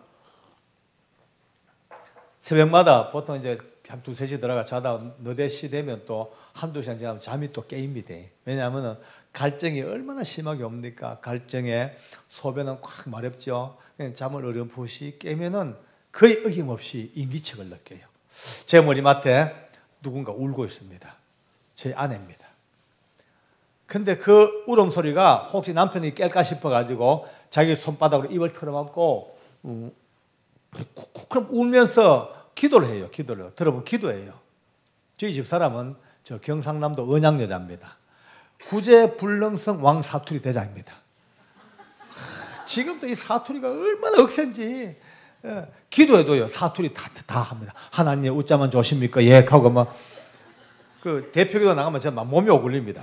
새벽마다 보통 이제 한 두세 시 들어가 자다 너댓 시 되면 또 한두 시간 지나면 잠이 또 깨입니다. 왜냐하면 갈증이 얼마나 심하게 옵니까? 갈증에 소변은 꽉 마렵죠. 잠을 어렴풋이 깨면은 거의 어김없이 인기척을 느껴요. 제 머리맡에 누군가 울고 있습니다. 제 아내입니다. 근데 그 울음소리가 혹시 남편이 깰까 싶어가지고 자기 손바닥으로 입을 털어막고 음, 그럼 울면서 기도를 해요. 기도를. 들어보면 기도해요. 저희 집 사람은 저 경상남도 언양 여자입니다. 구제불능성 왕 사투리 대장입니다. 지금도 이 사투리가 얼마나 억센지. 예, 기도해도요 사투리 다, 다 합니다. 하나님 웃자만 조십니까? 예 하고 막 그 대표기도 나가면 제가 막 몸이 오글립니다.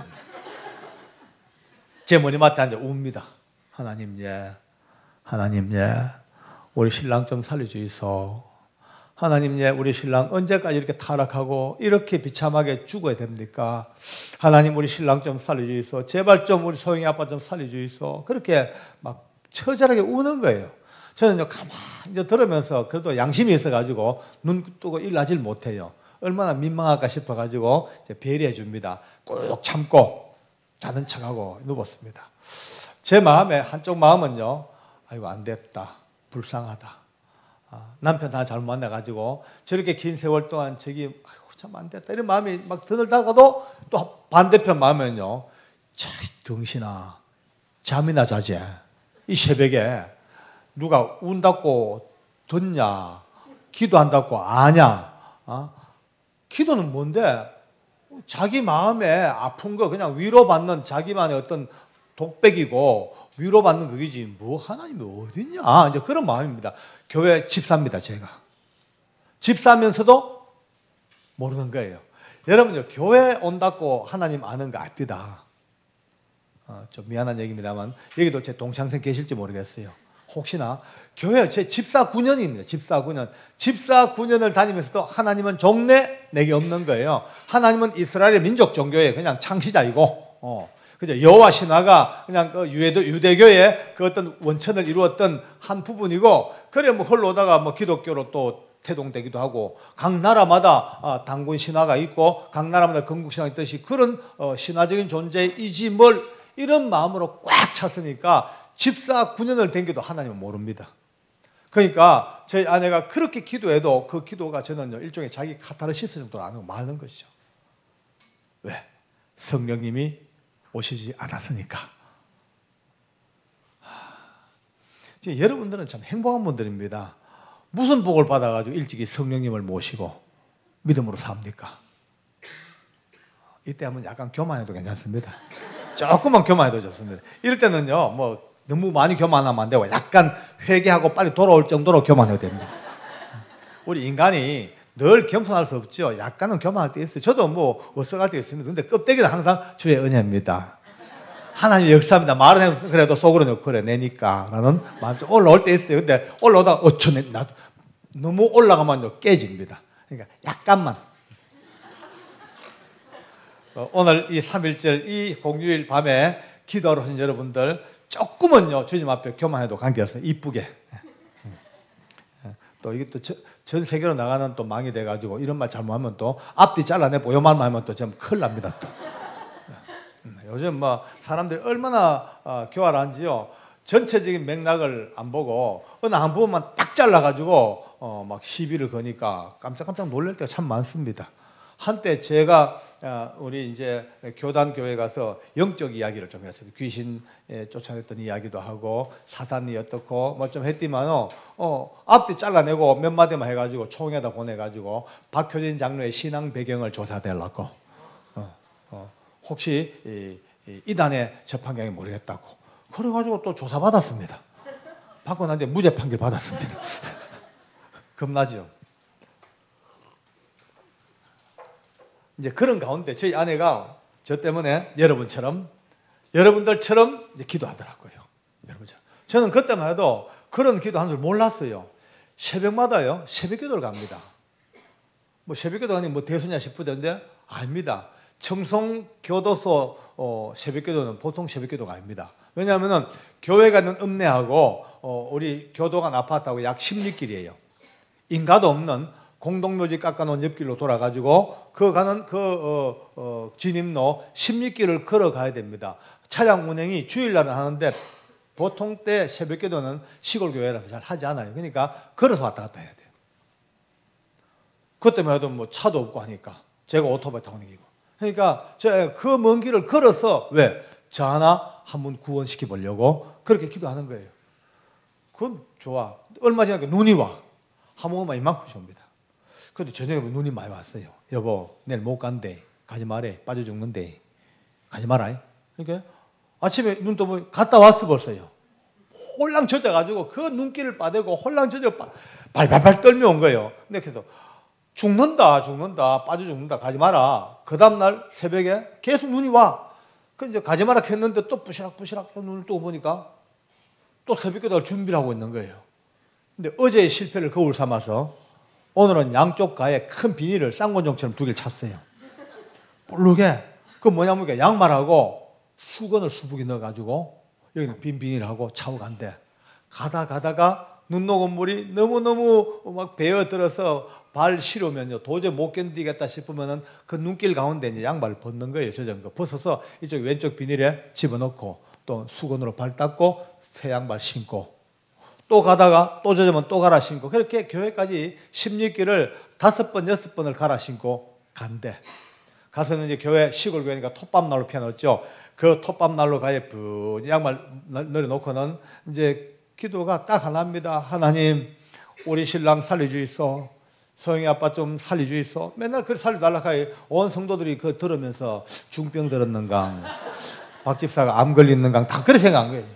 제 머리맡에 앉아 웁니다. 하나님 예, 하나님 예, 우리 신랑 좀 살려주이소. 하나님 예, 우리 신랑 언제까지 이렇게 타락하고 이렇게 비참하게 죽어야 됩니까? 하나님 우리 신랑 좀 살려주이소. 제발 좀 우리 소영이 아빠 좀 살려주이소. 그렇게 막 처절하게 우는 거예요. 저는 가만히 들으면서 그래도 양심이 있어가지고 눈 뜨고 일하질 못해요. 얼마나 민망할까 싶어가지고 배려해 줍니다. 꾹 참고 자는 척하고 누웠습니다. 제 마음에 한쪽 마음은요, 아이고 안 됐다, 불쌍하다. 아, 남편 다 잘못 만나가지고 저렇게 긴 세월 동안 저기 아이고 참 안 됐다 이런 마음이 막 드늘다가도 또 반대편 마음은요, 차 등신아 잠이나 자지. 이 새벽에 누가 운다고 듣냐, 기도한다고 아냐, 어? 기도는 뭔데? 자기 마음에 아픈 거 그냥 위로받는 자기만의 어떤 독백이고 위로받는 그게지 뭐 하나님이 어딨냐? 아, 이제 그런 마음입니다. 교회 집사입니다, 제가. 집사면서도 모르는 거예요. 여러분요, 교회 온다고 하나님 아는 거 압니다. 어, 좀 미안한 얘기입니다만 여기도 제 동창생 계실지 모르겠어요. 혹시나 교회 제 집사 구 년입니다. 집사 구 년. 집사 구 년을 다니면서도 하나님은 종래 내게 없는 거예요. 하나님은 이스라엘의 민족 종교의 그냥 창시자이고, 어, 그죠? 여호와 신화가 그냥 그 유대교, 유대교의 그 어떤 원천을 이루었던 한 부분이고, 그래 뭐 흘러오다가 뭐 기독교로 또 태동되기도 하고, 각 나라마다 단군 신화가 있고, 각 나라마다 건국 신화가 있듯이 그런 신화적인 존재이지 뭘 이런 마음으로 꽉 찼으니까 집사 구 년을 댕겨도 하나님은 모릅니다. 그러니까 저희 아내가 그렇게 기도해도 그 기도가 저는요 일종의 자기 카타르시스 정도로 안 하고 마는 것이죠. 왜? 성령님이 오시지 않았으니까. 지금 여러분들은 참 행복한 분들입니다. 무슨 복을 받아가지고 일찍이 성령님을 모시고 믿음으로 삽니까? 이때 한번 약간 교만해도 괜찮습니다. 조금만 교만해도 좋습니다. 이럴 때는요, 뭐 너무 많이 교만하면 안 되고 약간 회개하고 빨리 돌아올 정도로 교만해도 됩니다. 우리 인간이 늘 겸손할 수 없죠. 약간은 교만할 때 있어요. 저도 뭐 어색할 때 있습니다. 근데 껍데기는 항상 주의 은혜입니다. 하나님의 역사입니다. 말은 그래도 속으로는 그래 내니까 라는 마음 좀 올라올 때 있어요. 근데 올라오다가 어쩌 내 나도 너무 올라가면 깨집니다. 그러니까 약간만. 오늘 이 삼일절 이 공휴일 밤에 기도하러 오신 여러분들 조금은요 주님 앞에 교만해도 관계없어요. 이쁘게. 또 이게 또 전 세계로 나가는 또 망이 돼가지고 이런 말 잘못하면 또 앞뒤 잘라내고 요 말만 하면 또 좀 큰일 납니다. 또. 요즘 뭐 사람들이 얼마나 어, 교활한지요. 전체적인 맥락을 안 보고 어느 한 부분만 딱 잘라가지고 어, 막 시비를 거니까 깜짝깜짝 놀랄 때가 참 많습니다. 한때 제가 우리 이제 교단 교회 가서 영적 이야기를 좀 했어요. 귀신 쫓아냈던 이야기도 하고 사단이 어떻고 뭐 좀 했지만은 어, 앞뒤 잘라내고 몇 마디만 해가지고 총회에다 보내가지고 박효진 장로의 신앙 배경을 조사되려고 어, 어, 혹시 이, 이 이단에 접한 경이 모르겠다고 그래가지고 또 조사 받았습니다. 받고 난 뒤에 무죄 판결 받았습니다. 겁나죠. 이제 그런 가운데 저희 아내가 저 때문에 여러분처럼 여러분들처럼 이제 기도하더라고요. 여러분처럼. 저는 그때만 해도 그런 기도하는 줄 몰랐어요. 새벽마다요 새벽 기도를 갑니다. 뭐 새벽 기도 하니 뭐 대수냐 싶으던데 아닙니다. 청송교도소 어, 새벽 기도는 보통 새벽 기도가 아닙니다. 왜냐하면은 교회가 있는 읍내하고 어, 우리 교도관 아파트하고 약 십육 길이에요. 인가도 없는 공동묘지 깎아놓은 옆길로 돌아가지고 그 가는 그 어, 어, 진입로 십육 길을 걸어가야 됩니다. 차량 운행이 주일날은 하는데 보통 때 새벽 기도는 시골 교회라서 잘 하지 않아요. 그러니까 걸어서 왔다 갔다 해야 돼요. 그때만 해도 뭐 차도 없고 하니까 제가 오토바이 타고 다니고 그러니까 제가 그 먼 길을 걸어서 왜? 저 하나 한번 구원시켜 보려고 그렇게 기도하는 거예요. 그건 좋아. 얼마 전에 눈이 와. 한 모금만 이만큼씩 옵니다. 근데 저녁에 눈이 많이 왔어요. 여보, 내일 못 간대. 가지 말래. 빠져 죽는데. 가지 마라. 그러니까 아침에 눈 떠보면 갔다 왔어 벌써요. 홀랑 젖어가지고 그 눈길을 빠대고 홀랑 젖어 발발발 떨며 온 거예요. 근데 그래서 죽는다, 죽는다, 빠져 죽는다, 가지 마라. 그 다음날 새벽에 계속 눈이 와. 그 이제 가지 마라 했는데 또 부시락부시락 눈을 또 보니까 또 새벽 기도를 준비를 하고 있는 거예요. 근데 어제의 실패를 거울 삼아서 오늘은 양쪽 가에 큰 비닐을 쌍권종처럼 두 개를 찼어요. 뿔르게. 그 뭐냐면 양말하고 수건을 수북이 넣어가지고 여기는 빈 비닐하고 차고 간대. 가다 가다가 눈 녹은 물이 너무너무 막 베어들어서 발 시려면요 도저히 못 견디겠다 싶으면은 그 눈길 가운데 이제 양말을 벗는 거예요. 젖은 거 벗어서 이쪽 왼쪽 비닐에 집어넣고 또 수건으로 발 닦고 새 양말 신고 또 가다가 또 젖으면 또 갈아 신고 그렇게 교회까지 십육 길을 다섯 번 여섯 번을 갈아 신고 간대. 가서는 이제 교회 시골 교회니까 톱밥난로 펴놨죠. 그 톱밥난로 가에 분 양말 내려놓고는 이제 기도가 딱 하나입니다. 하나님 우리 신랑 살려주이소. 소영이 아빠 좀 살려주 있어. 맨날 그래 살려달라고 하니 온 성도들이 그 들으면서 중병 들었는가, 박 집사가 암 걸렸는가, 다 그렇게 생각한 거예요.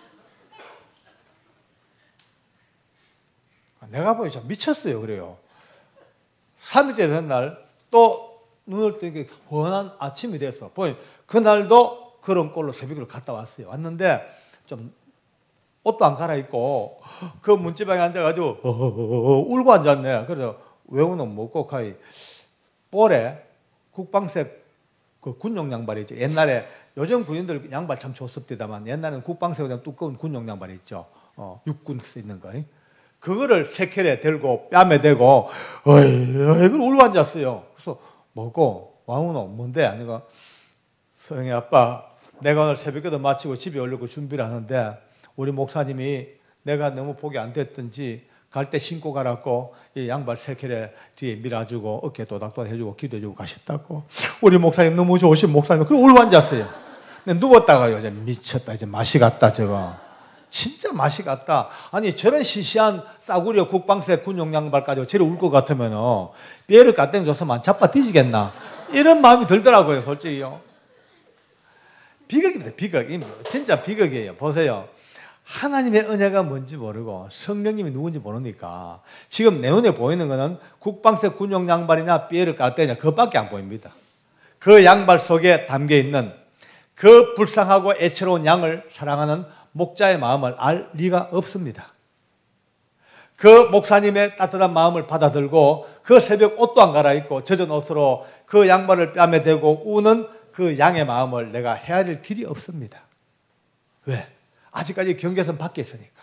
내가 보니 참 미쳤어요. 그래요. 삼 일째 된 날 또 눈을 뜨게 훤한 아침이 돼서 보니 그날도 그런 꼴로 새벽으로 갔다 왔어요. 왔는데 좀 옷도 안 갈아입고 그 문지방에 앉아가지고 어어어어 울고 앉았네. 그래서 왜 우는 먹고 가이 볼에 국방색 그 군용 양말이 있죠. 옛날에 요즘 군인들 양말 참 좋습니다만 옛날에는 국방색 그냥 두꺼운 군용 양말이 있죠. 어, 육군 쓰 있는 거. 그거를 새결에 들고 뺨에 대고 어이 어이 그걸 울고 앉았어요. 그래서 뭐고 왕우노 뭔데? 아니가 소영이 아빠 내가 오늘 새벽에도 마치고 집에 오려고 준비를 하는데 우리 목사님이 내가 너무 복이 안 됐든지 갈 때 신고 가라고 이 양발 새결에 뒤에 밀어주고 어깨 도닥도닥 해주고 기도해주고 가셨다고. 우리 목사님 너무 좋으신 목사님. 그리고 울고 앉았어요. 근데 누웠다가요. 이제 미쳤다. 이제 맛이 갔다 저거. 진짜 맛이 갔다. 아니 저런 시시한 싸구려 국방색 군용 양발까지 저리 울 것 같으면 뼈를 까땡 줬으면 자빠 뒤지겠나. 이런 마음이 들더라고요. 솔직히요. 비극입니다. 비극. 진짜 비극이에요. 보세요. 하나님의 은혜가 뭔지 모르고 성령님이 누군지 모르니까 지금 내 눈에 보이는 거는 국방색 군용 양발이나 뼈를 까땡이냐 그것밖에 안 보입니다. 그 양발 속에 담겨있는 그 불쌍하고 애처로운 양을 사랑하는 목자의 마음을 알 리가 없습니다. 그 목사님의 따뜻한 마음을 받아들고 그 새벽 옷도 안 갈아입고 젖은 옷으로 그 양발을 뺨에 대고 우는 그 양의 마음을 내가 헤아릴 길이 없습니다. 왜? 아직까지 경계선 밖에 있으니까.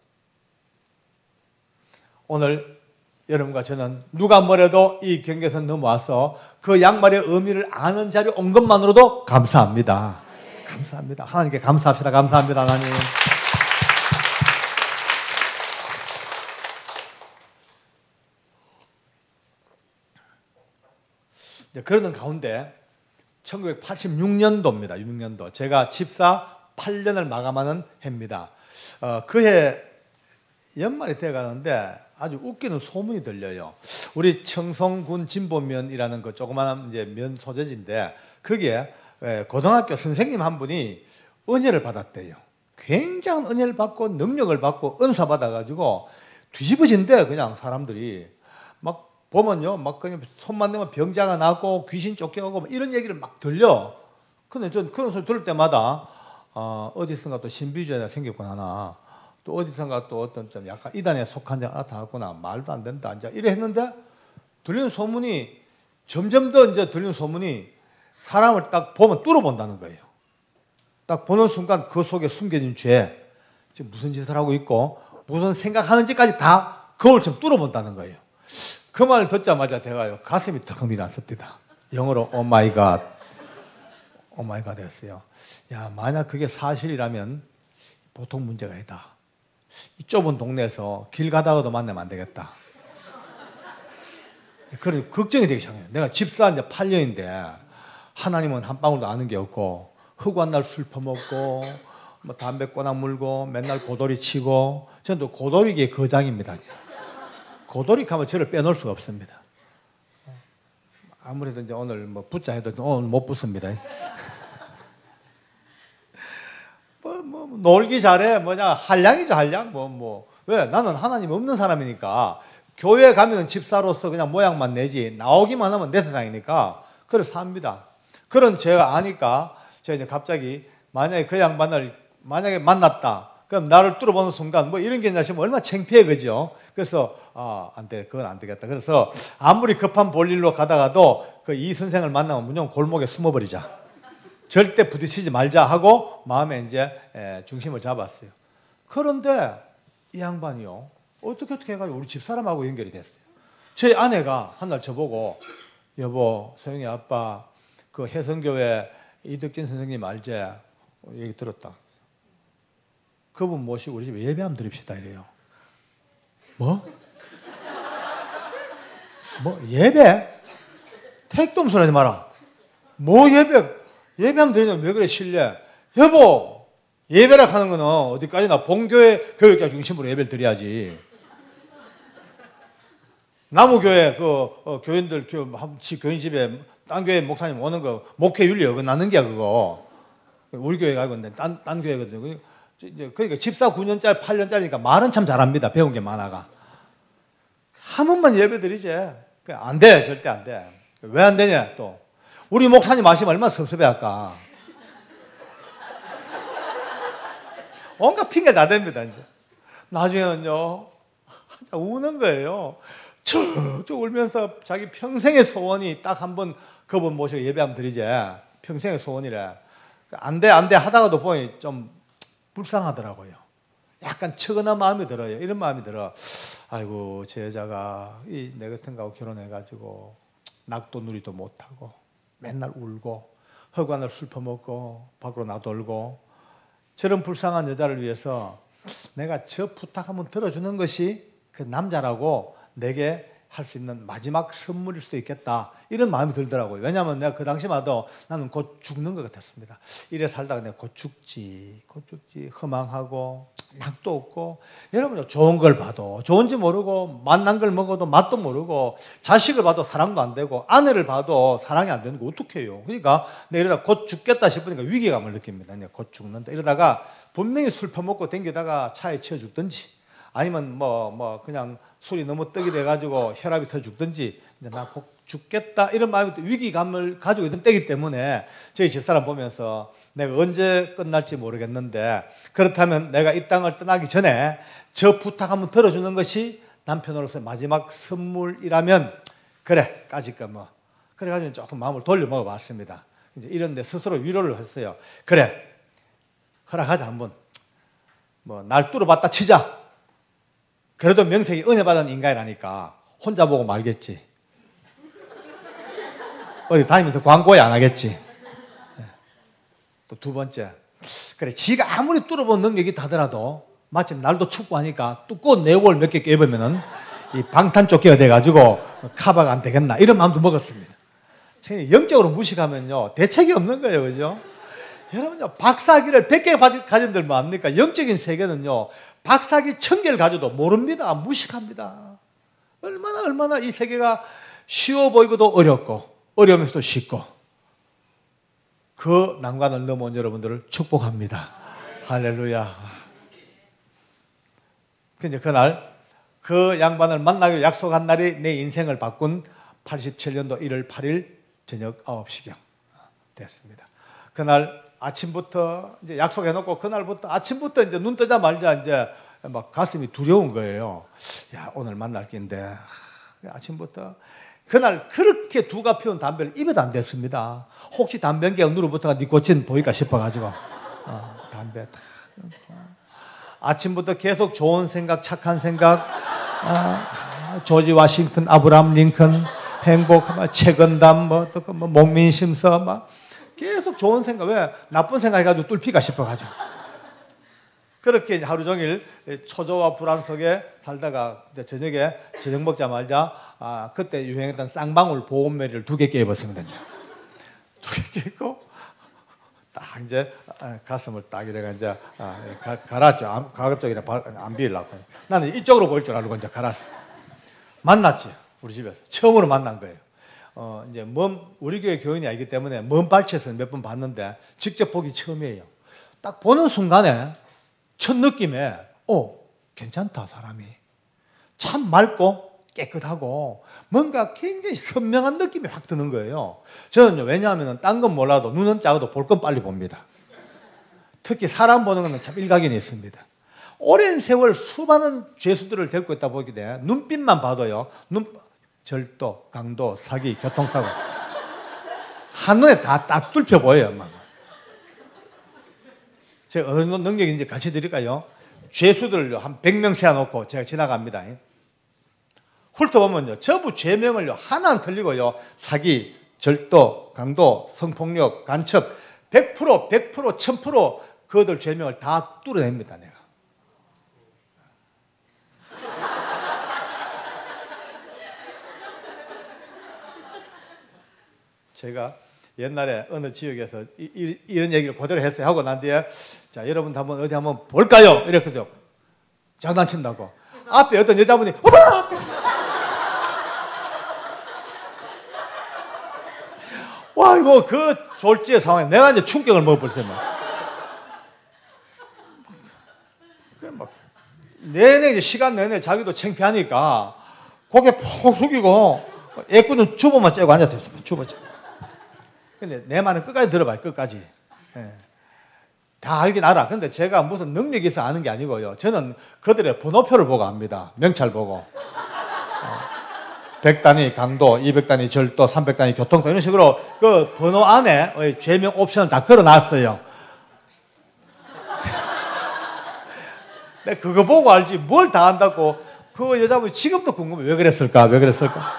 오늘 여러분과 저는 누가 뭐래도 이 경계선 넘어와서 그 양말의 의미를 아는 자리에 온 것만으로도 감사합니다. 감사합니다. 하나님께 감사합시다. 감사합니다. 하나님. 그러는 가운데 천구백팔십육 년도입니다. 육 년도. 제가 집사 팔 년을 마감하는 해입니다. 어, 그해 연말이 돼가는데 아주 웃기는 소문이 들려요. 우리 청송군 진보면이라는 그 조그마한 이제 면 소재지인데 거기에 고등학교 선생님 한 분이 은혜를 받았대요. 굉장한 은혜를 받고 능력을 받고 은사 받아가지고 뒤집어진대. 그냥 사람들이 막 보면요, 막 그냥 손만 내면 병자가 나고 귀신 쫓겨가고 이런 얘기를 막 들려. 근데 전 그런 소리 들을 때마다 어, 어디선가 또 신비주의가 생겼구나 하나. 또 어디선가 또 어떤 좀 약간 이단에 속한 자가 나타났구나. 말도 안 된다. 이제 이래 했는데 들리는 소문이 점점 더 이제 들리는 소문이 사람을 딱 보면 뚫어본다는 거예요. 딱 보는 순간 그 속에 숨겨진 죄, 지금 무슨 짓을 하고 있고 무슨 생각하는지까지 다 거울 좀 뚫어본다는 거예요. 그 말을 듣자마자 제가요 가슴이 덜컥 내려앉습니다. 영어로 오 마이 갓, 오 마이 갓 했어요. 야, 만약 그게 사실이라면 보통 문제가 아니다. 이 좁은 동네에서 길 가다가도 만나면 안 되겠다. 그런 걱정이 되기 시작해요. 내가 집사 이제 팔 년인데 하나님은 한 방울도 아는 게 없고 허구한 날 술 퍼먹고 뭐 담배 꼬나 물고 맨날 고돌이 치고 저는 또 고돌이계의 거장입니다. 고돌이 하면 저를 빼놓을 수가 없습니다. 아무래도 이제 오늘 뭐 붙자 해도 오늘 못 붙습니다. 뭐, 뭐, 놀기 잘해. 뭐냐, 한량이죠, 한량. 뭐, 뭐. 왜? 나는 하나님 없는 사람이니까 교회 가면 집사로서 그냥 모양만 내지 나오기만 하면 내 세상이니까 그래서 삽니다. 그런 제가 아니까 제가 이제 갑자기 만약에 그 양반을 만약에 만났다. 그럼 나를 뚫어보는 순간 뭐 이런 게 있나 싶으면 얼마나 창피해, 그죠? 그래서 아, 안 돼. 그건 안 되겠다. 그래서 아무리 급한 볼일로 가다가도 그 이 선생을 만나면 무조건 골목에 숨어버리자. 절대 부딪히지 말자 하고 마음에 이제 중심을 잡았어요. 그런데 이 양반이요. 어떻게 어떻게 해가지고 우리 집사람하고 연결이 됐어요. 저희 아내가 한날 저보고 여보, 소영이 아빠 그 해성교회 이덕진 선생님 알지? 얘기 들었다. 그분 모시고 우리 집에 예배 한번 드립시다 이래요. 뭐? 뭐 예배? 택도 소리 하지 마라. 뭐 예배? 예배하면 되냐? 왜 그래 실례? 여보, 예배라 하는 거는 어디까지나 본교회 교육자 중심으로 예배를 드려야지. 나무교회 그 어, 교인들 교, 교인 집에 딴 교회 목사님 오는 거 목회 윤리 어긋나는 게 그거. 우리 교회 가고 있는데 딴, 딴 교회거든요. 이제 그러니까 집사 구 년짜리 팔 년짜리니까 말은 참 잘합니다. 배운 게 많아가. 한 번만 예배 드리지. 안 돼. 절대 안 돼. 왜 안 되냐 또. 우리 목사님 아시면 얼마나 섭섭해 할까. 온갖 핑계 다 됩니다. 이제. 나중에는요. 우는 거예요. 쭉 울면서 자기 평생의 소원이 딱 한 번 그분 모시고 예배 한번 드리지. 평생의 소원이래. 안 돼, 안 돼 하다가도 보니 좀 불쌍하더라고요. 약간 처근한 마음이 들어요. 이런 마음이 들어. 아이고, 제 여자가 이 내 같은 거하고 결혼해가지고 낙도 누리도 못하고 맨날 울고 허관을 술 퍼먹고 밖으로 나돌고 저런 불쌍한 여자를 위해서 내가 저 부탁 한번 들어주는 것이 그 남자라고 내게 할 수 있는 마지막 선물일 수도 있겠다. 이런 마음이 들더라고요. 왜냐하면 내가 그 당시마다 나는 곧 죽는 것 같았습니다. 이래 살다가 내가 곧 죽지, 곧 죽지, 허망하고 낙도 없고. 여러분 좋은 걸 봐도 좋은지 모르고 맛난 걸 먹어도 맛도 모르고 자식을 봐도 사랑도 안 되고 아내를 봐도 사랑이 안 되는 거 어떡해요. 그러니까 내가 이러다 곧 죽겠다 싶으니까 위기감을 느낍니다. 내가 곧 죽는다. 이러다가 분명히 술 퍼먹고 댕기다가 차에 치여 죽든지 아니면 뭐, 뭐, 그냥 술이 너무 떡이 돼가지고 혈압이 서 죽든지, 나 곧 죽겠다, 이런 마음이 위기감을 가지고 있던 때이기 때문에 저희 집사람 보면서 내가 언제 끝날지 모르겠는데, 그렇다면 내가 이 땅을 떠나기 전에 저 부탁 한번 들어주는 것이 남편으로서의 마지막 선물이라면, 그래, 까짓거 뭐. 그래가지고 조금 마음을 돌려 먹어 봤습니다. 이제 이런 데 스스로 위로를 했어요. 그래, 허락하자, 한번. 뭐, 날 뚫어봤다 치자. 그래도 명색이 은혜 받은 인간이라니까 혼자 보고 말겠지. 어디 다니면서 광고에 안 하겠지. 또 두 번째, 그래 지가 아무리 뚫어본 능력이 있다 하더라도 마침 날도 춥고 하니까 두꺼운 내복을 몇 개 껴입으면은 이 방탄조끼가 돼가지고 커버가 안 되겠나 이런 마음도 먹었습니다. 영적으로 무식하면요 대책이 없는 거예요, 그죠? 여러분요, 박사기를 백 개 가진들 뭐 압니까? 영적인 세계는요, 박사기 천 개를 가져도 모릅니다. 무식합니다. 얼마나 얼마나 이 세계가 쉬워 보이고도 어렵고 어려우면서도 쉽고, 그 난관을 넘어온 여러분들을 축복합니다. 할렐루야. 근데 그날 그 양반을 만나기로 약속한 날이 내 인생을 바꾼 팔십칠 년도 일월 팔일 저녁 아홉 시경 됐습니다. 그날 아침부터 이제 약속해놓고 그날부터 아침부터 이제 눈 뜨자마자 이제 막 가슴이 두려운 거예요. 야, 오늘 만날 낀데 아침부터 그날 그렇게 두가 피운 담배를 입에도 안 댔습니다. 혹시 담배 연기가 누르부터가 니코틴 보일까 싶어가지고 어, 담배 다 아침부터 계속 좋은 생각, 착한 생각, 어, 조지 워싱턴, 아브라함 링컨, 행복, 최건담, 뭐, 뭐 목민심서 막. 계속 좋은 생각, 왜? 나쁜 생각 해가지고 뚫피가 싶어가지고. 그렇게 하루 종일 초조와 불안 속에 살다가 이제 저녁에 저녁 먹자마자 아, 그때 유행했던 쌍방울 보온매를 두 개 끼워봤습니다. 두 개 끼고 딱 이제 가슴을 딱 이래가 이제 가, 갈았죠. 가급 쪽이나 안 비우려고. 나는 이쪽으로 보일 줄 알고 이제 갈았어. 만났지, 우리 집에서. 처음으로 만난 거예요. 어, 이제 먼, 우리 교회 교인이 아니기 때문에 먼 발치에서 몇 번 봤는데 직접 보기 처음이에요. 딱 보는 순간에 첫 느낌에 오, 괜찮다, 사람이. 참 맑고 깨끗하고 뭔가 굉장히 선명한 느낌이 확 드는 거예요. 저는 왜냐하면 딴 건 몰라도 눈은 작아도 볼 건 빨리 봅니다. 특히 사람 보는 건 참 일각견이 있습니다. 오랜 세월 수많은 죄수들을 데리고 있다 보기 때문에 눈빛만 봐도요, 눈, 절도, 강도, 사기, 교통사고 한눈에 다 딱 뚫혀 보여요. 막. 제가 어느 정도 능력인지 같이 드릴까요? 죄수들을 한 백 명 세워놓고 제가 지나갑니다. 훑어보면요, 전부 죄명을요 하나 안 틀리고요, 사기, 절도, 강도, 성폭력, 간첩 백 퍼센트, 백 퍼센트, 천 퍼센트 그들 죄명을 다 뚫어냅니다. 내가. 제가 옛날에 어느 지역에서 이, 이, 이런 얘기를 그대로 했어요. 하고 난 뒤에 자, 여러분 한번 어디 한번 볼까요? 이랬거든요. 장난친다고. 앞에 어떤 여자분이 와, 이거 그 졸지의 상황에 내가 이제 충격을 먹어버렸어요. 막. 내내 이제 시간 내내 자기도 창피하니까 고개 푹 숙이고 애꾸는 주보만 째고 앉아있었어요. 주보 째고. 근데 내 말은 끝까지 들어봐요. 끝까지. 예. 다 알긴 알아. 근데 제가 무슨 능력이 있어 아는 게 아니고요. 저는 그들의 번호표를 보고 압니다. 명찰 보고. 어, 백 단위 강도, 이백 단위 절도, 삼백 단위 교통사 이런 식으로 그 번호 안에 죄명 옵션을 다 걸어놨어요. 내가 그거 보고 알지 뭘 다 안다고. 그 여자분이 지금도 궁금해. 왜 그랬을까? 왜 그랬을까?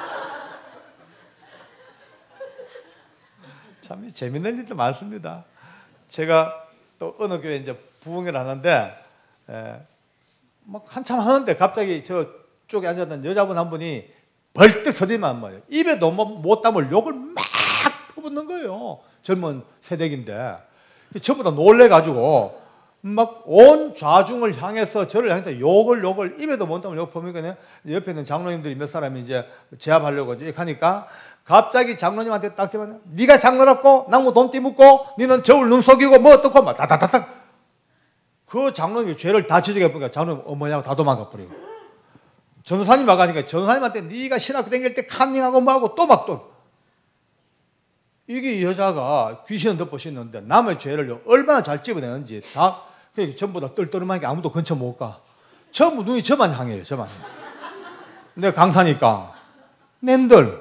참 재밌는 일도 많습니다. 제가 또 어느 교회 이제 부흥회를 하는데, 에, 막 한참 하는데 갑자기 저쪽에 앉았던 여자분 한 분이 벌떡 서지만 뭐예요. 입에 너무 못 담을 욕을 막 퍼붓는 거예요. 젊은 새댁인데. 전부 다 놀래가지고 막 온 좌중을 향해서 저를 향해서 욕을 욕을 입에도 못 담을 욕 퍼붓니까 옆에 있는 장로님들이 몇 사람이 이제 제압하려고 이렇게 하니까 갑자기 장로님한테 딱 대면 네가 장로랍고 나무 돈띠 묻고 너는 저울 눈 속이고 뭐 어떻고 막 다다다닥 그 장로님이 죄를 다 지적해 보니까 장로님 어머니하고 다 도망가 버리고 전도사님 와가니까 전도사님한테 네가 신학교 다닐 때 카닝하고 뭐하고 또 막 또 이게 여자가 귀신은 덮어 씌는데 남의 죄를 얼마나 잘 집어내는지 다 전부 다 똘똘하게 아무도 근처 못 가. 전부 눈이 저만 향해요. 저만. 내가 강사니까 낸들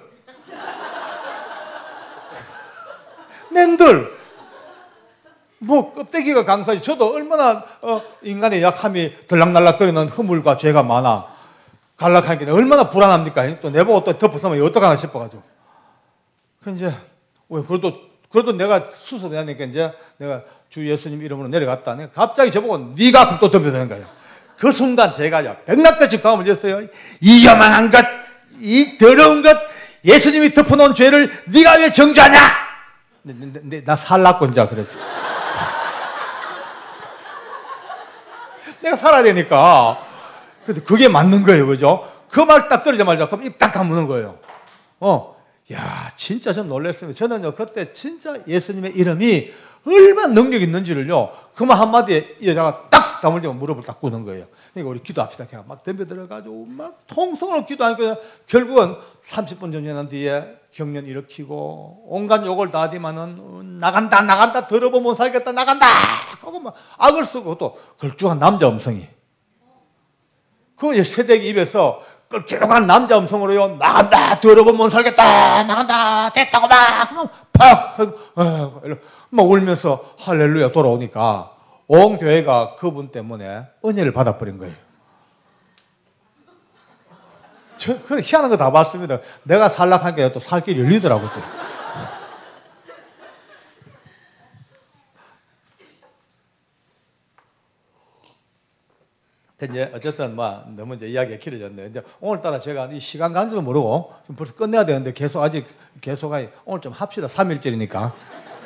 낸들 뭐 껍데기가 강사지. 저도 얼마나 어, 인간의 약함이 들락날락거리는 허물과 죄가 많아. 갈락하니까 얼마나 불안합니까? 또 내보고 또 덮어서면 어떡하나 싶어가지고. 그 이제 그래도 그래도 내가 수습해야 되니까 이제 내가 주 예수님 이름으로 내려갔다. 내가 갑자기 저보고 네가 또 덮여되는 거예요. 그 순간 제가요 백낙같이 감을 졌어요. 이 요망한 것, 이 더러운 것, 예수님이 덮어놓은 죄를 네가 왜 정죄하냐? 나 살라고 이제 그랬지. 내가 살아야 되니까. 근데 그게 맞는 거예요, 그죠? 그 말 딱 들으자마자 그럼 입 딱 다무는 거예요. 어, 야, 진짜 좀 놀랐습니다. 저는요 그때 진짜 예수님의 이름이 얼마나 능력 있는지를요 그만 한마디에 이 여자가 딱 다물려면 무릎을 딱 꿇는 거예요. 그러니까 우리 기도합시다. 그냥 막 덤벼들어가지고 막 통성으로 기도하니까 결국은 삼십 분 정도 뒤에 경련 일으키고 온갖 욕을 다 하지만은 나간다 나간다 들어보면 못 살겠다 나간다 하고 막 악을 쓰고 또 걸쭉한 남자 음성이 그 새댁 입에서 걸쭉한 남자 음성으로요 나간다 들어보면 못 살겠다 나간다 됐다고 막 팍 막 울면서 할렐루야 돌아오니까 온 교회가 그분 때문에 은혜를 받아버린 거예요. 저, 그래, 희한한 거 다 봤습니다. 내가 살락하니까 또 살 길이 열리더라고요. 이제 어쨌든 뭐 너무 이제 이야기가 길어졌네요. 이제 오늘따라 제가 이 시간 간 줄도 모르고 좀 벌써 끝내야 되는데 계속 아직 계속 오늘 좀 합시다. 삼 일째니까.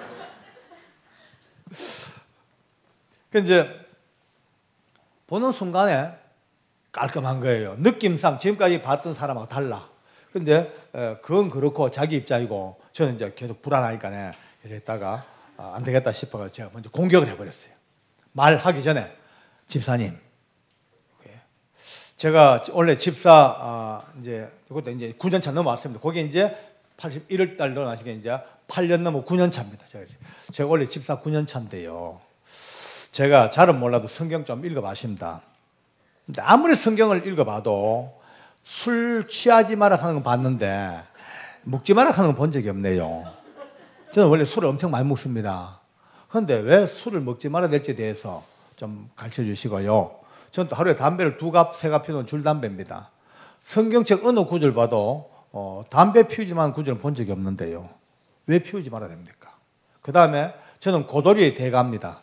그 이제 보는 순간에 깔끔한 거예요. 느낌상 지금까지 봤던 사람하고 달라. 근데 그건 그렇고 자기 입장이고 저는 이제 계속 불안하니까 이랬다가 안 되겠다 싶어서 제가 먼저 공격을 해버렸어요. 말하기 전에 집사님, 제가 원래 집사 이제 그것도 이제 구 년 차 넘어왔습니다. 거기 이제 팔십일 월 달 넘어가시게 이제 팔 년 넘어 구 년 차입니다. 제가, 제가 원래 집사 구 년 차인데요. 제가 잘은 몰라도 성경 좀 읽어봤습니다. 근데 아무리 성경을 읽어봐도 술 취하지 마라 하는 건 봤는데 먹지 마라 하는 건 본 적이 없네요. 저는 원래 술을 엄청 많이 먹습니다. 그런데 왜 술을 먹지 말아야 될지에 대해서 좀 가르쳐 주시고요. 저는 또 하루에 담배를 두 갑, 세 갑 피우는 줄담배입니다. 성경책 어느 구절 봐도 어, 담배 피우지만 구절은 본 적이 없는데요. 왜 피우지 말아야 됩니까? 그 다음에 저는 고돌이에 대가합니다.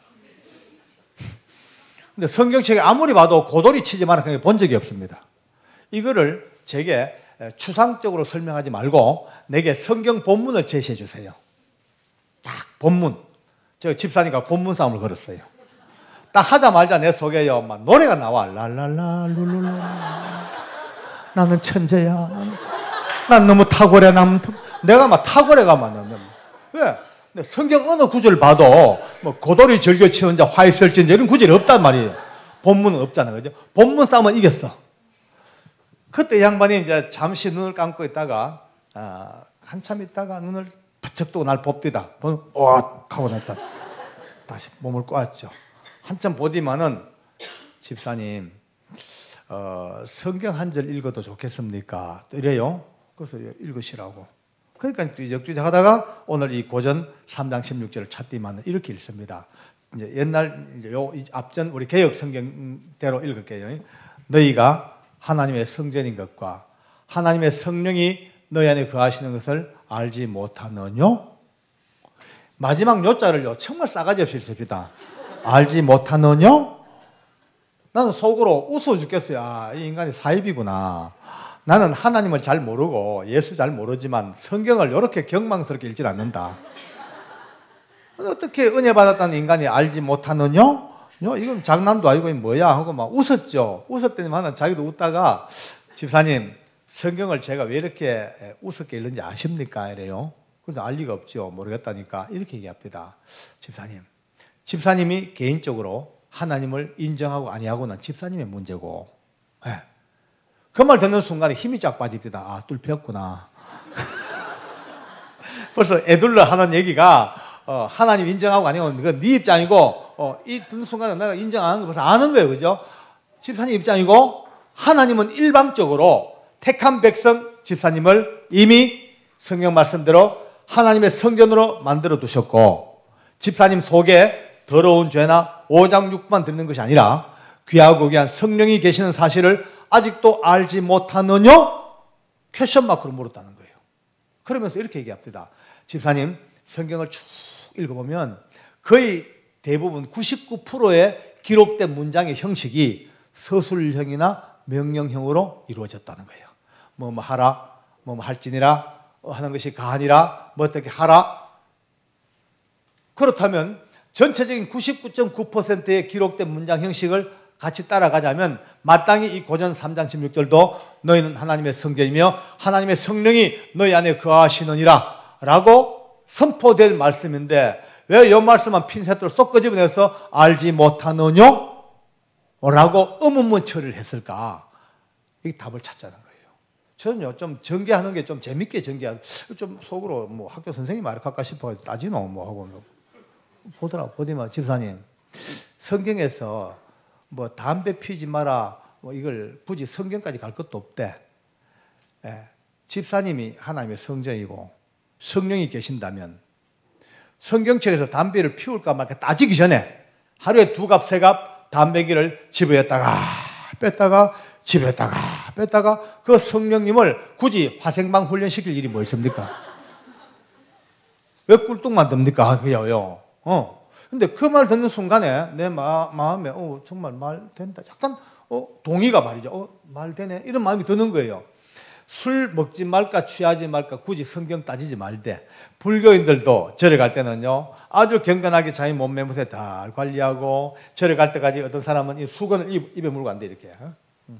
근데 성경책에 아무리 봐도 고돌이 치지 마라 그런 게 본 적이 없습니다. 이거를 제게 추상적으로 설명하지 말고 내게 성경 본문을 제시해 주세요. 딱 본문. 제가 집사니까 본문 싸움을 걸었어요. 딱 하자마자 내 속에요 막 노래가 나와. 랄랄라 룰룰라 나는 천재야. 나는 천... 난 너무 탁월해. 난... 내가 막 탁월해가 막 왜? 근데 성경 어느 구절 봐도 뭐 고돌이 절겨치는 자 화 있을진저 이런 구절이 없단 말이에요. 본문은 없잖아, 그죠? 본문 싸움은 이겼어. 그때 양반이 이제 잠시 눈을 감고 있다가 아, 한참 있다가 눈을 부쩍 뜨고 날 봅디다. 어 하고 났다. 다시 몸을 꼬았죠. 한참 보디만은 집사님 어, 성경 한 절 읽어도 좋겠습니까? 또 이래요. 그래서 읽으시라고. 그러니까 뚜적뚜적 하다가 오늘 이 고전 삼 장 십육 절을 찾디만 이렇게 읽습니다. 이제 옛날 이제 요 앞전 우리 개역 성경대로 읽을게요. 너희가 하나님의 성전인 것과 하나님의 성령이 너희 안에 거하시는 것을 알지 못하느뇨? 마지막 요자를요 정말 싸가지 없이 읽습니다. 알지 못하느뇨? 나는 속으로 웃어 죽겠어요. 아, 이 인간이 사입이구나. 나는 하나님을 잘 모르고 예수 잘 모르지만 성경을 이렇게 경망스럽게 읽질 않는다. 어떻게 은혜 받았다는 인간이 알지 못하느뇨? 이건 장난도 아니고 뭐야 하고 막 웃었죠. 웃었더니만 자기도 웃다가 집사님 성경을 제가 왜 이렇게 우습게 읽는지 아십니까? 이래요. 근데 알 리가 없죠. 모르겠다니까 이렇게 얘기합니다. 집사님, 집사님이 개인적으로 하나님을 인정하고 아니하고는 집사님의 문제고, 네. 그 말 듣는 순간에 힘이 쫙 빠집니다. 아, 뚫혔구나. 벌써 애들러 하는 얘기가 어, 하나님 인정하고 아니하고는 그건 네 입장이고 어, 이 듣는 순간에 내가 인정 안 하는 거 벌써 아는 거예요. 그죠? 집사님 입장이고 하나님은 일방적으로 택한 백성 집사님을 이미 성경 말씀대로 하나님의 성전으로 만들어 두셨고 집사님 속에 더러운 죄나 오장육부만 듣는 것이 아니라 귀하고 귀한 성령이 계시는 사실을 아직도 알지 못하느뇨? 퀘션 마크로 물었다는 거예요. 그러면서 이렇게 얘기합니다. 집사님 성경을 쭉 읽어보면 거의 대부분 구십구 퍼센트의 기록된 문장의 형식이 서술형이나 명령형으로 이루어졌다는 거예요. 뭐 뭐 하라, 뭐 뭐 할지니라, 하는 것이 가하니라, 뭐 어떻게 하라. 그렇다면 전체적인 구십구 점 구 퍼센트의 기록된 문장 형식을 같이 따라가자면 마땅히 이 고전 삼 장 십육 절도 너희는 하나님의 성전이며 하나님의 성령이 너희 안에 거하시느니라 라고 선포된 말씀인데 왜 이 말씀만 핀셋으로 쏙 끄집어내서 알지 못하느뇨? 라고 의문문 처리를 했을까? 이 답을 찾자는 거예요. 저는요, 좀 전개하는 게 좀 재밌게 전개하고, 좀 속으로 뭐 학교 선생님 말할까 싶어 따지노, 뭐 하고. 보더라, 보더만, 집사님. 성경에서 뭐 담배 피지 마라, 뭐 이걸 굳이 성경까지 갈 것도 없대. 예. 집사님이 하나님의 성전이고 성령이 계신다면 성경책에서 담배를 피울까 말까 따지기 전에 하루에 두 갑, 세 갑 담배기를 집어였다가 뺐다가 집에다가 뺐다가 그 성령님을 굳이 화생방 훈련시킬 일이 뭐 있습니까? 왜 꿀뚝 만듭니까? 그야요. 어. 근데 그 말 듣는 순간에 내 마, 마음에 어, 정말 말 된다. 약간 어, 동의가 말이죠. 어, 말 되네. 이런 마음이 드는 거예요. 술 먹지 말까 취하지 말까 굳이 성경 따지지 말되 불교인들도 절에 갈 때는요 아주 경건하게 자기 몸 매무새 다 관리하고 절에 갈 때까지 어떤 사람은 이 수건을 입, 입에 물고 간대 이렇게 어?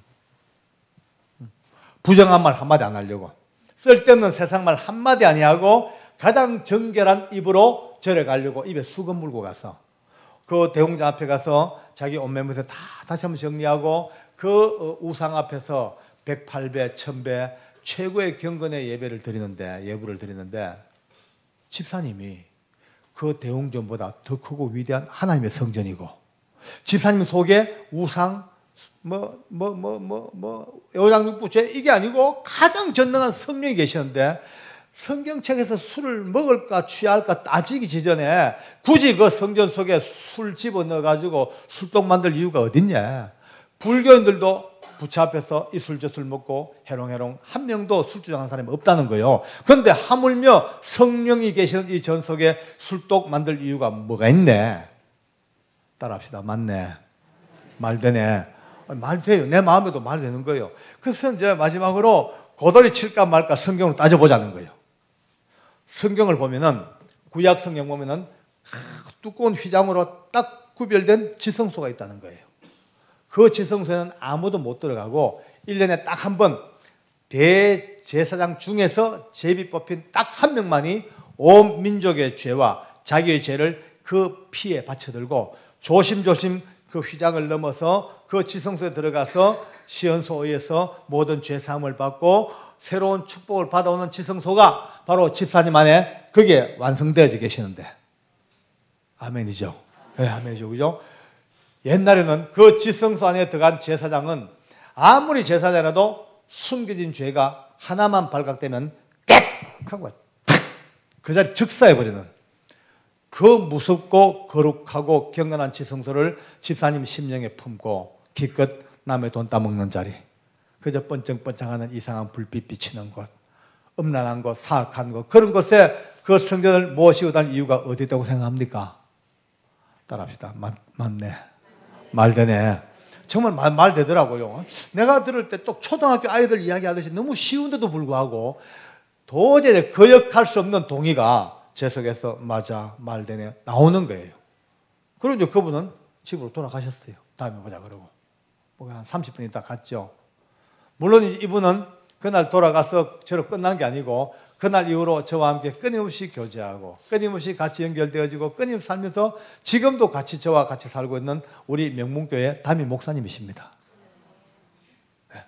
부정한 말 한마디 안 하려고 쓸데없는 세상 말 한마디 아니하고 가장 정결한 입으로 절에 가려고 입에 수건 물고 가서 그 대웅장 앞에 가서 자기 옷 매무새 다 다시 한번 정리하고 그 우상 앞에서 백팔 배, 천 배 최고의 경건의 예배를 드리는데 예불을 드리는데 집사님이 그 대웅전보다 더 크고 위대한 하나님의 성전이고 집사님 속에 우상 뭐 뭐 뭐 뭐 뭐 오장육부죄 이게 아니고 가장 전능한 성령이 계시는데 성경책에서 술을 먹을까 취할까 따지기 전에 굳이 그 성전 속에 술 집어넣어 가지고 술독 만들 이유가 어딨냐. 불교인들도 부처 앞에서 이 술 저 술 먹고 해롱해롱 한 명도 술 주장하는 사람이 없다는 거예요. 그런데 하물며 성령이 계시는 이 전 속에 술독 만들 이유가 뭐가 있네. 따라합시다. 맞네. 말 되네. 말 돼요. 내 마음에도 말 되는 거예요. 그래서 이제 마지막으로 고돌이 칠까 말까 성경으로 따져보자는 거예요. 성경을 보면은 구약 성경 보면은 두꺼운 휘장으로 딱 구별된 지성소가 있다는 거예요. 그 지성소에는 아무도 못 들어가고 일 년에 딱 한 번 대제사장 중에서 제비 뽑힌 딱 한 명만이 온 민족의 죄와 자기의 죄를 그 피에 바쳐들고 조심조심 그 휘장을 넘어서 그 지성소에 들어가서 시온소에서 모든 죄사함을 받고 새로운 축복을 받아오는 지성소가 바로 집사님 안에 그게 완성되어져 계시는데, 아멘이죠. 네, 아멘이죠. 그죠? 옛날에는 그 지성소 안에 들어간 제사장은 아무리 제사장이라도 숨겨진 죄가 하나만 발각되면 땡! 하고 그 자리 즉사해버리는 그 무섭고 거룩하고 경건한 지성소를 집사님 심령에 품고 기껏 남의 돈 따먹는 자리, 그저 번쩍번쩍하는 이상한 불빛 비치는 곳, 음란한 곳, 사악한 곳, 그런 곳에 그 성전을 모시고 다닐 이유가 어디 있다고 생각합니까? 따라합시다. 맞, 맞네. 말되네. 정말 말, 말 되더라고요. 내가 들을 때 또 초등학교 아이들 이야기하듯이 너무 쉬운데도 불구하고 도저히 거역할 수 없는 동의가 제 속에서 맞아, 말되네 나오는 거예요. 그리고 이제 그분은 집으로 돌아가셨어요. 다음에 보자 그러고. 한 삼십 분 있다 갔죠. 물론 이분은 그날 돌아가서 저로 끝난 게 아니고 그날 이후로 저와 함께 끊임없이 교제하고 끊임없이 같이 연결되어지고 끊임없이 살면서 지금도 같이 저와 같이 살고 있는 우리 명문교회 담임 목사님이십니다. 네.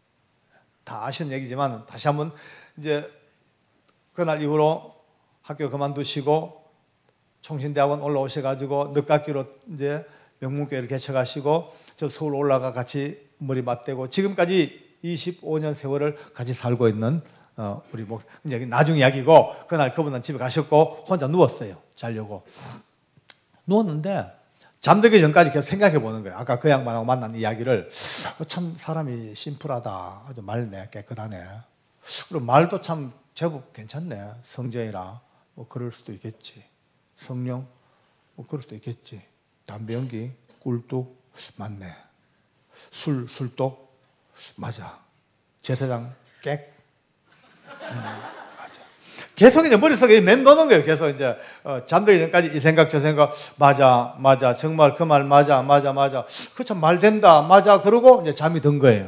다 아시는 얘기지만 다시 한번 이제 그날 이후로 학교 그만두시고 총신대학원 올라오셔가지고 늦깎이로 이제 명문교회를 개척하시고 저 서울 올라가 같이 머리 맞대고 지금까지 이십오 년 세월을 같이 살고 있는 어, 우리 목 이제 나중 이야기고 그날 그분은 집에 가셨고 혼자 누웠어요. 자려고 누웠는데 잠들기 전까지 계속 생각해 보는 거예요. 아까 그 양반하고 만난 이야기를 어, 참 사람이 심플하다. 아주 맑네, 깨끗하네. 그리고 말도 참 제법 괜찮네. 성전이라 뭐 그럴 수도 있겠지. 성령 뭐 그럴 수도 있겠지. 담배 연기, 꿀뚝 맞네. 술, 술독 맞아. 제사장 객 음, 맞아. 계속 이제 머릿속에 맴도는 거예요. 계속 이제 어, 잠들기 전까지 이 생각 저 생각 맞아 맞아 정말 그 말 맞아 맞아 맞아 그 참 말 된다 맞아 그러고 이제 잠이 든 거예요.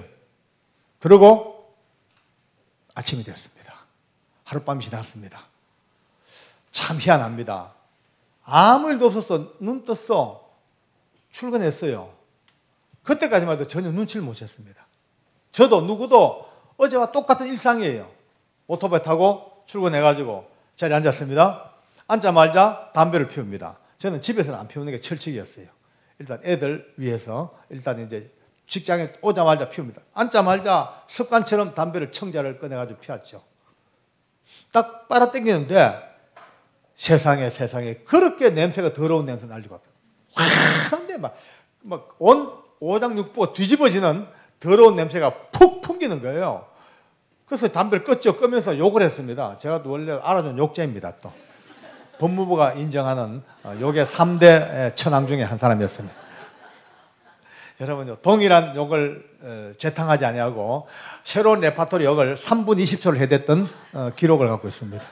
그리고 아침이 되었습니다. 하룻밤이 지났습니다. 참 희한합니다. 아무 일도 없었어. 눈 떴어. 출근했어요. 그때까지만 해도 전혀 눈치를 못 챘습니다. 저도 누구도 어제와 똑같은 일상이에요. 오토바이 타고 출근해가지고 자리에 앉았습니다. 앉자마자 담배를 피웁니다. 저는 집에서는 안 피우는 게 철칙이었어요. 일단 애들 위해서 일단 이제 직장에 오자마자 피웁니다. 앉자마자 습관처럼 담배를 청자를 꺼내가지고 피웠죠. 딱 빨아당기는데 세상에 세상에 그렇게 냄새가 더러운 냄새 날리고 근데 막 막 온 오장육부가 뒤집어지는 더러운 냄새가 푹 풍기는 거예요. 그래서 담배를 껐죠. 끄면서 욕을 했습니다. 제가 또 원래 알아준 욕죄입니다. 또 법무부가 인정하는 욕의 삼 대 천왕 중에 한 사람이었습니다. 여러분 동일한 욕을 재탕하지 아니하고 새로운 레파토리 욕을 삼 분 이십 초를 해댔던 기록을 갖고 있습니다.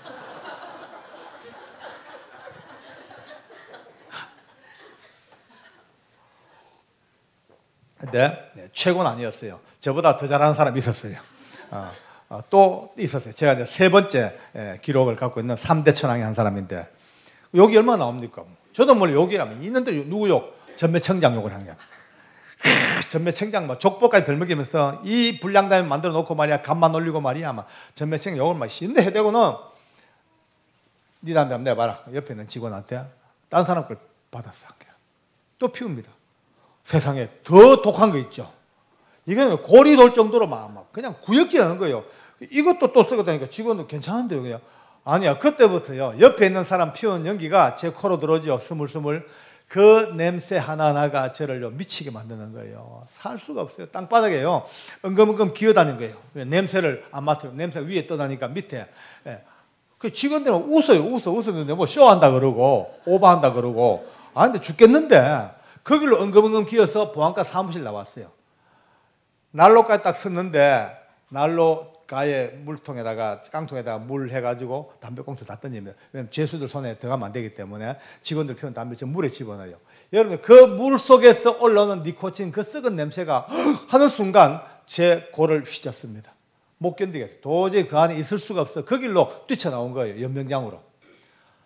근데 네, 최고는 아니었어요. 저보다 더 잘하는 사람이 있었어요. 어, 어, 또 있었어요. 제가 이제 세 번째 예, 기록을 갖고 있는 삼 대 천왕의 한 사람인데 욕이 얼마나 나옵니까? 저도 뭘 욕이라면 있는데 누구 욕? 전매청장 욕을 한 거야. 전매청장 막 족보까지 들먹이면서 이 불량담에 만들어 놓고 말이야 간만 올리고 말이야 막 전매청장 욕을 막 신데 해대고는 네 담배 한번 내봐라. 옆에 있는 직원한테 딴 사람 걸 받았어. 또 피웁니다. 세상에 더 독한 거 있죠. 이거는 골이 돌 정도로 막, 막 그냥 구역질하는 거예요. 이것도 또 쓰고 다니까 직원도 괜찮은데요. 그냥 아니야. 그때부터요. 옆에 있는 사람 피운 연기가 제 코로 들어오죠. 스물스물. 그 냄새 하나하나가 저를 미치게 만드는 거예요. 살 수가 없어요. 땅바닥에요. 엉금엉금 기어다니는 거예요. 냄새를 안 맡아요. 냄새 위에 떠나니까 밑에. 예. 그 직원들은 웃어요. 웃어. 웃었는데 뭐 쇼한다 그러고 오버한다 그러고 아 근데 죽겠는데 거기로 엉금엉금 기어서 보안과 사무실 나왔어요. 난로까지 딱 섰는데 난로가에 물통에다가 깡통에다가 물 해가지고 담배꽁초 다 던집니다. 왜냐면 죄수들 손에 들어가면 안 되기 때문에 직원들 피운 담배 좀 물에 집어넣어요. 여러분 그 물 속에서 올라오는 니코틴 그 썩은 냄새가 하는 순간 제 골을 휘졌습니다. 못 견디겠어요. 도저히 그 안에 있을 수가 없어. 그 길로 뛰쳐나온 거예요. 연명장으로.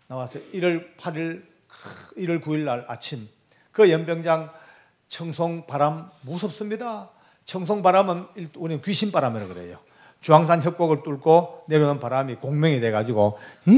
나와서 일월 팔일, 일월 구일 날 아침 그 연병장 청송바람 무섭습니다. 청송바람은 우리는 귀신바람이라고 그래요. 주황산 협곡을 뚫고 내려오는 바람이 공명이 돼가지고 음,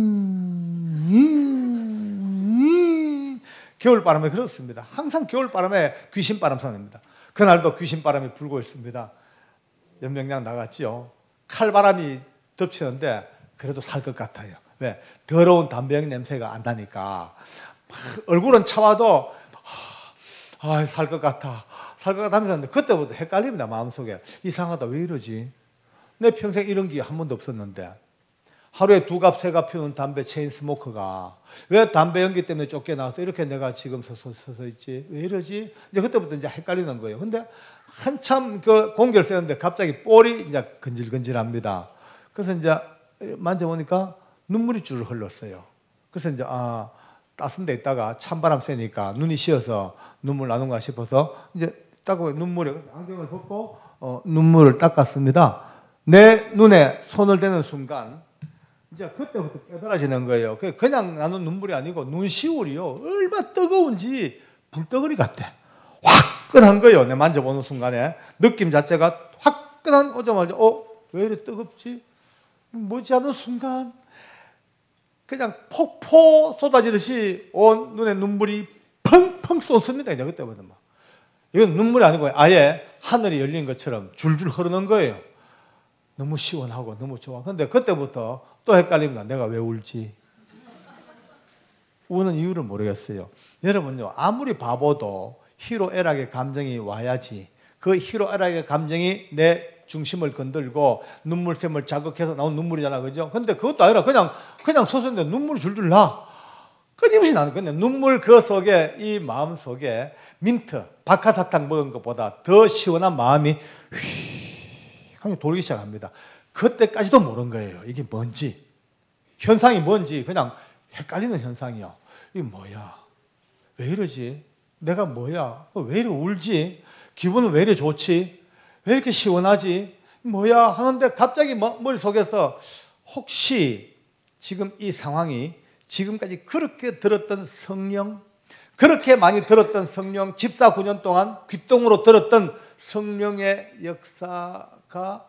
음, 음. 겨울바람이 그렇습니다. 항상 겨울바람에 귀신바람 선입니다. 그날도 귀신바람이 불고 있습니다. 연병장 나갔지요. 칼바람이 덮치는데 그래도 살 것 같아요. 왜? 더러운 담배향 냄새가 안 나니까. 얼굴은 차와도 아, 살 것 같아. 살 것 같아 하면서 그때부터 헷갈립니다. 마음속에. 이상하다. 왜 이러지? 내 평생 이런 기회 한 번도 없었는데 하루에 두 갑, 세 갑 피우는 담배 체인 스모커가 왜 담배 연기 때문에 쫓겨나서 이렇게 내가 지금 서서, 서서 있지? 왜 이러지? 이제 그때부터 이제 헷갈리는 거예요. 근데 한참 그 공기를 쐬는데 갑자기 볼이 이제 건질건질합니다. 그래서 이제 만져보니까 눈물이 줄 흘렀어요. 그래서 이제 아, 따스한 데 있다가 찬바람 쐬니까 눈이 쉬어서 눈물 나는가 싶어서 이제 닦고 눈물에 안경을 벗고 어, 눈물을 닦았습니다. 내 눈에 손을 대는 순간 이제 그때부터 깨달아지는 거예요. 그냥 나는 눈물이 아니고 눈시울이요. 얼마나 뜨거운지 불덩어리 같대. 화끈한 거예요. 내 만져보는 순간에 느낌 자체가 화끈한 오자마자 어? 왜 이렇게 뜨겁지? 뭐지 하는 순간 그냥 폭포 쏟아지듯이 온 눈에 눈물이 펑펑 쏟습니다. 이제 그때부터 막. 이건 눈물이 아니고 아예 하늘이 열린 것처럼 줄줄 흐르는 거예요. 너무 시원하고 너무 좋아. 근데 그때부터 또 헷갈립니다. 내가 왜 울지? 우는 이유를 모르겠어요. 여러분요, 아무리 바보도 희로애락의 감정이 와야지 그 희로애락의 감정이 내 중심을 건들고 눈물샘을 자극해서 나온 눈물이잖아. 그죠? 근데 그것도 아니라 그냥, 그냥 솟았는데 눈물이 줄줄 나. 끊임없이 나는 건데 눈물 그 속에, 이 마음 속에 민트, 박하사탕 먹은 것보다 더 시원한 마음이 휘 하면 돌기 시작합니다. 그때까지도 모르는 거예요. 이게 뭔지. 현상이 뭔지 그냥 헷갈리는 현상이요. 이게 뭐야? 왜 이러지? 내가 뭐야? 왜 이렇게 울지? 기분은 왜 이렇게 좋지? 왜 이렇게 시원하지? 뭐야? 하는데 갑자기 머릿속에서 혹시 지금 이 상황이 지금까지 그렇게 들었던 성령, 그렇게 많이 들었던 성령, 집사 구 년 동안 귓등으로 들었던 성령의 역사가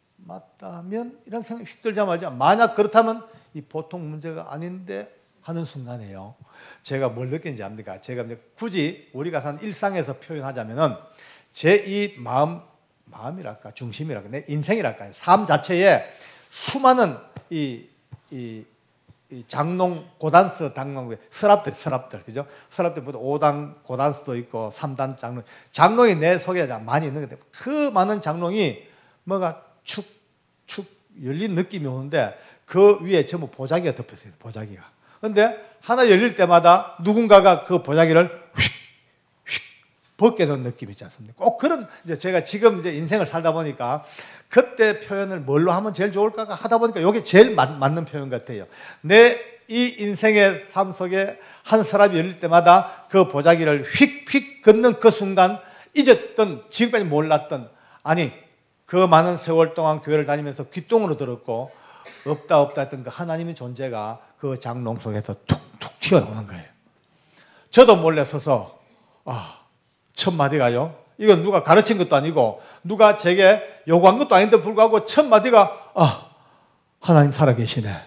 맞다면 이런 생각이 휙 들자마자 만약 그렇다면 이 보통 문제가 아닌데 하는 순간이에요. 제가 뭘 느낀지 압니까? 제가 굳이 우리가 사는 일상에서 표현하자면은 제 이 마음, 마음이랄까, 중심이랄까, 내 인생이랄까요. 삶 자체에 수많은 이, 이, 이 장롱, 고단서 당농, 서랍들, 서랍들, 그죠? 서랍들보다 오 단 고단서도 있고 삼 단 장롱. 장롱이 내 속에 많이 있는 건데 그 많은 장롱이 뭐가 축, 축 열린 느낌이 오는데 그 위에 전부 보자기가 덮였어요. 보자기가. 근데 하나 열릴 때마다 누군가가 그 보자기를 휙, 휙 벗게 되는 느낌이 있지 않습니까? 꼭 그런, 이제 제가 지금 이제 인생을 살다 보니까 그때 표현을 뭘로 하면 제일 좋을까 하다 보니까 이게 제일 맞, 맞는 표현 같아요. 내 이 인생의 삶 속에 한 서랍이 열릴 때마다 그 보자기를 휙휙 걷는 그 순간 잊었던, 지금까지 몰랐던, 아니 그 많은 세월 동안 교회를 다니면서 귓등으로 들었고 없다 없다 했던 그 하나님의 존재가 그 장롱 속에서 툭툭 튀어나오는 거예요. 저도 몰래 서서 아, 첫 마디가요. 이건 누가 가르친 것도 아니고 누가 제게 요구한 것도 아닌데 불구하고 첫 마디가 아, 하나님 살아계시네.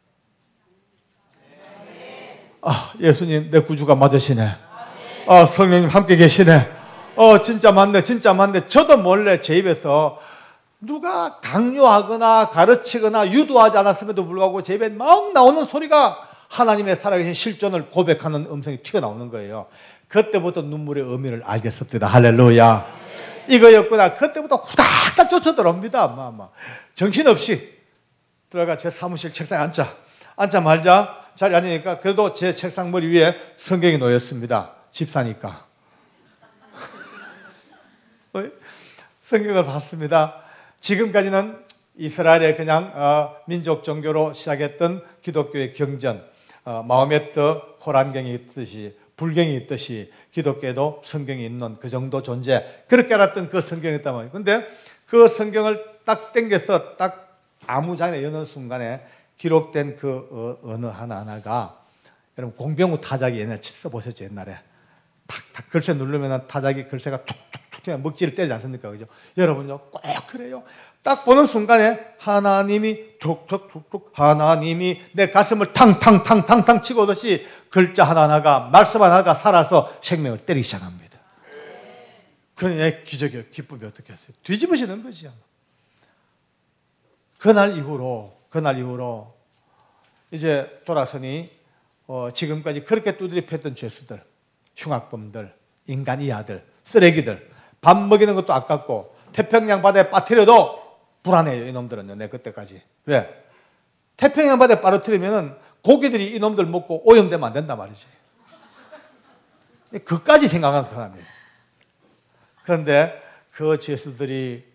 아, 예수님 내 구주가 맞으시네. 아, 성령님 함께 계시네. 어, 진짜 맞네, 진짜 맞네. 저도 몰래 제 입에서 누가 강요하거나 가르치거나 유도하지 않았음에도 불구하고 제 입에 막 나오는 소리가 하나님의 살아계신 실존을 고백하는 음성이 튀어나오는 거예요. 그때부터 눈물의 의미를 알겠습니다. 할렐루야. 이거였구나. 그때부터 후닥닥 쫓아 들어옵니다. 막, 막. 정신없이 들어가 제 사무실 책상에 앉자. 앉자마자 자리에 앉으니까 그래도 제 책상 머리 위에 성경이 놓였습니다. 집사니까. 성경을 봤습니다. 지금까지는 이스라엘의 그냥 어, 민족 종교로 시작했던 기독교의 경전, 어, 마호메트 코란경이 있듯이 불경이 있듯이 기독교에도 성경이 있는 그 정도 존재, 그렇게 알았던 그 성경이었단 말이에요. 근데 그 성경을 딱 당겨서 딱 아무장에 여는 순간에 기록된 그 언어 하나하나가 여러분 공병우 타작이 옛날에 써보셨죠? 옛날에 탁탁 글씨 누르면 타작이 글씨가 툭툭툭 그냥 먹지를 때리지 않습니까? 그죠? 여러분요 꼭 그래요. 딱 보는 순간에 하나님이 툭툭툭툭 하나님이 내 가슴을 탕탕탕탕탕 치고 오듯이 글자 하나하나가 말씀 하나가 살아서 생명을 때리기 시작합니다. 그의 기적의 기쁨이 어떻겠어요? 뒤집어지는 거지. 그날 이후로 그날 이후로 이제 돌아서니 어, 지금까지 그렇게 두드려 팼던 죄수들, 흉악범들, 인간 이하들, 쓰레기들, 밥 먹이는 것도 아깝고 태평양 바다에 빠뜨려도 불안해요. 이놈들은요. 내 그때까지. 왜? 태평양 바다에 빠뜨리면 고기들이 이놈들 먹고 오염되면 안 된단 말이지. 그까지 생각하는 사람이에요. 그런데 그 죄수들이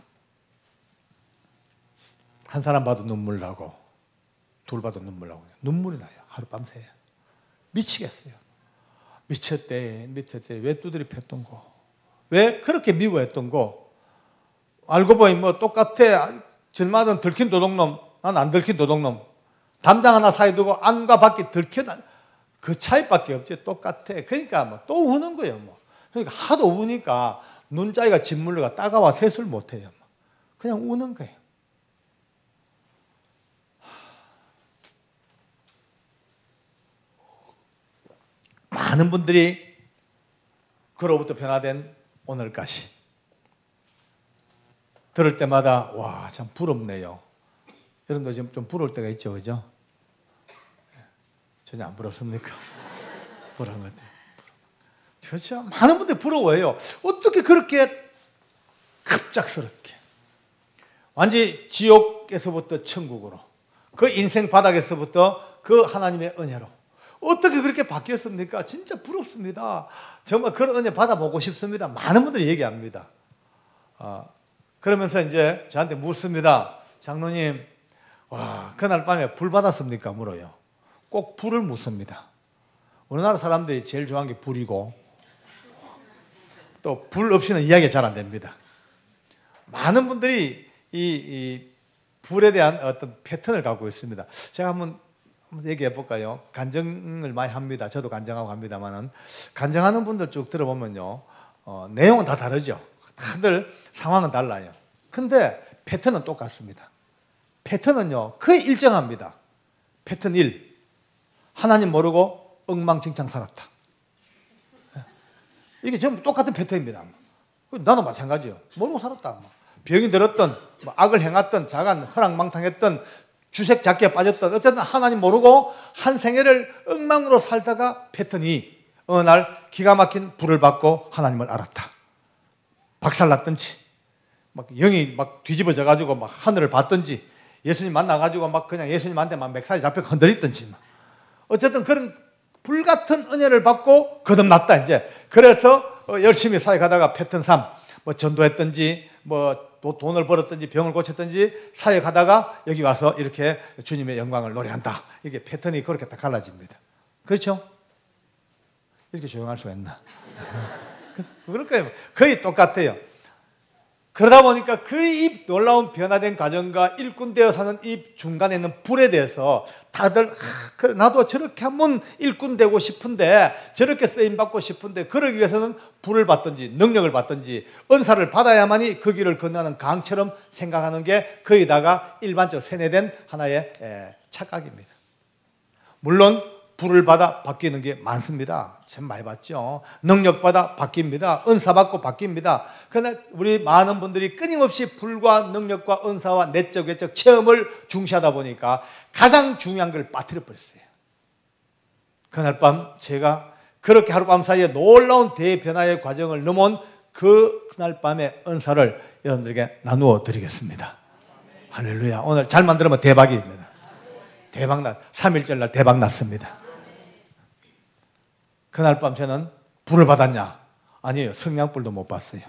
한 사람 봐도 눈물 나고 둘 봐도 눈물 나고 눈물이 나요. 하룻밤새. 미치겠어요. 미쳤대. 미쳤대. 왜 두드려 팼던 거? 왜 그렇게 미워했던 거? 알고 보니 뭐 똑같아. 전마는 들킨 도둑놈, 난 안 들킨 도둑놈. 담장 하나 사이 두고 안과 밖에 들킨 그 차이밖에 없지. 똑같아. 그러니까 뭐 또 우는 거예요. 뭐. 그러니까 하도 우니까 눈자위가 짓물러가 따가워 세수를 못 해요. 그냥 우는 거예요. 많은 분들이 그로부터 변화된 오늘까지 들을 때마다 와, 참 부럽네요. 여러분도 지금 좀 부러울 때가 있죠, 그죠? 전혀 안 부럽습니까? 부러운 것 같아요. 그렇죠? 많은 분들이 부러워해요. 어떻게 그렇게 급작스럽게 완전히 지옥에서부터 천국으로 그 인생 바닥에서부터 그 하나님의 은혜로 어떻게 그렇게 바뀌었습니까? 진짜 부럽습니다. 정말 그런 은혜 받아보고 싶습니다. 많은 분들이 얘기합니다. 어, 그러면서 이제 저한테 묻습니다. 장로님, 와, 그날 밤에 불 받았습니까? 물어요. 꼭 불을 묻습니다. 우리나라 사람들이 제일 좋아하는 게 불이고 또 불 없이는 이야기가 잘 안 됩니다. 많은 분들이 이, 이 불에 대한 어떤 패턴을 갖고 있습니다. 제가 한번 한번 얘기해 볼까요? 간증을 많이 합니다. 저도 간증하고 합니다만은 간증하는 분들 쭉 들어보면요, 어, 내용은 다 다르죠. 다들 상황은 달라요. 근데 패턴은 똑같습니다. 패턴은요 거의 일정합니다. 패턴 일, 하나님 모르고 엉망진창 살았다. 이게 전부 똑같은 패턴입니다. 나도 마찬가지예요. 모르고 살았다. 병이 들었던, 뭐 악을 행했던, 자간 허랑망탕했던, 주색 작게 빠졌던, 어쨌든 하나님 모르고 한 생애를 엉망으로 살다가 패턴이 어느 날 기가 막힌 불을 받고 하나님을 알았다. 박살났든지, 막 영이 막 뒤집어져 가지고 막 하늘을 봤든지, 예수님 만나 가지고 막 그냥 예수님한테 막 맥살이 잡혀 건드렸든지, 어쨌든 그런 불같은 은혜를 받고 거듭났다 이제. 그래서 열심히 사역하다가 패턴 삼, 뭐 전도했든지, 뭐 돈을 벌었든지 병을 고쳤든지 사역하다가 여기 와서 이렇게 주님의 영광을 노래한다. 이게 패턴이 그렇게 딱 갈라집니다. 그렇죠? 이렇게 조용할 수가 있나? 그럴 거예요. 거의 똑같아요. 그러다 보니까 그 이 놀라운 변화된 과정과 일꾼되어 사는 이 중간에 있는 불에 대해서 다들 아, 그래, 나도 저렇게 한번 일꾼 되고 싶은데 저렇게 쓰임받고 싶은데 그러기 위해서는 불을 받든지 능력을 받든지 은사를 받아야만이 그 길을 건너는 강처럼 생각하는 게 거의다가 일반적으로 세뇌된 하나의 에, 착각입니다. 물론 불을 받아 바뀌는 게 많습니다. 참 많이 봤죠. 능력 받아 바뀝니다. 은사 받고 바뀝니다. 그런데 우리 많은 분들이 끊임없이 불과 능력과 은사와 내적 외적 체험을 중시하다 보니까 가장 중요한 걸 빠뜨려 버렸어요. 그날 밤 제가 그렇게 하룻밤 사이에 놀라운 대변화의 과정을 넘어온 그날 밤의 은사를 여러분들에게 나누어 드리겠습니다. 할렐루야. 오늘 잘만 들으면 대박입니다. 대박 났, 삼일절 날 대박 났습니다. 그날 밤 저는 불을 받았냐? 아니에요. 성냥불도 못 봤어요.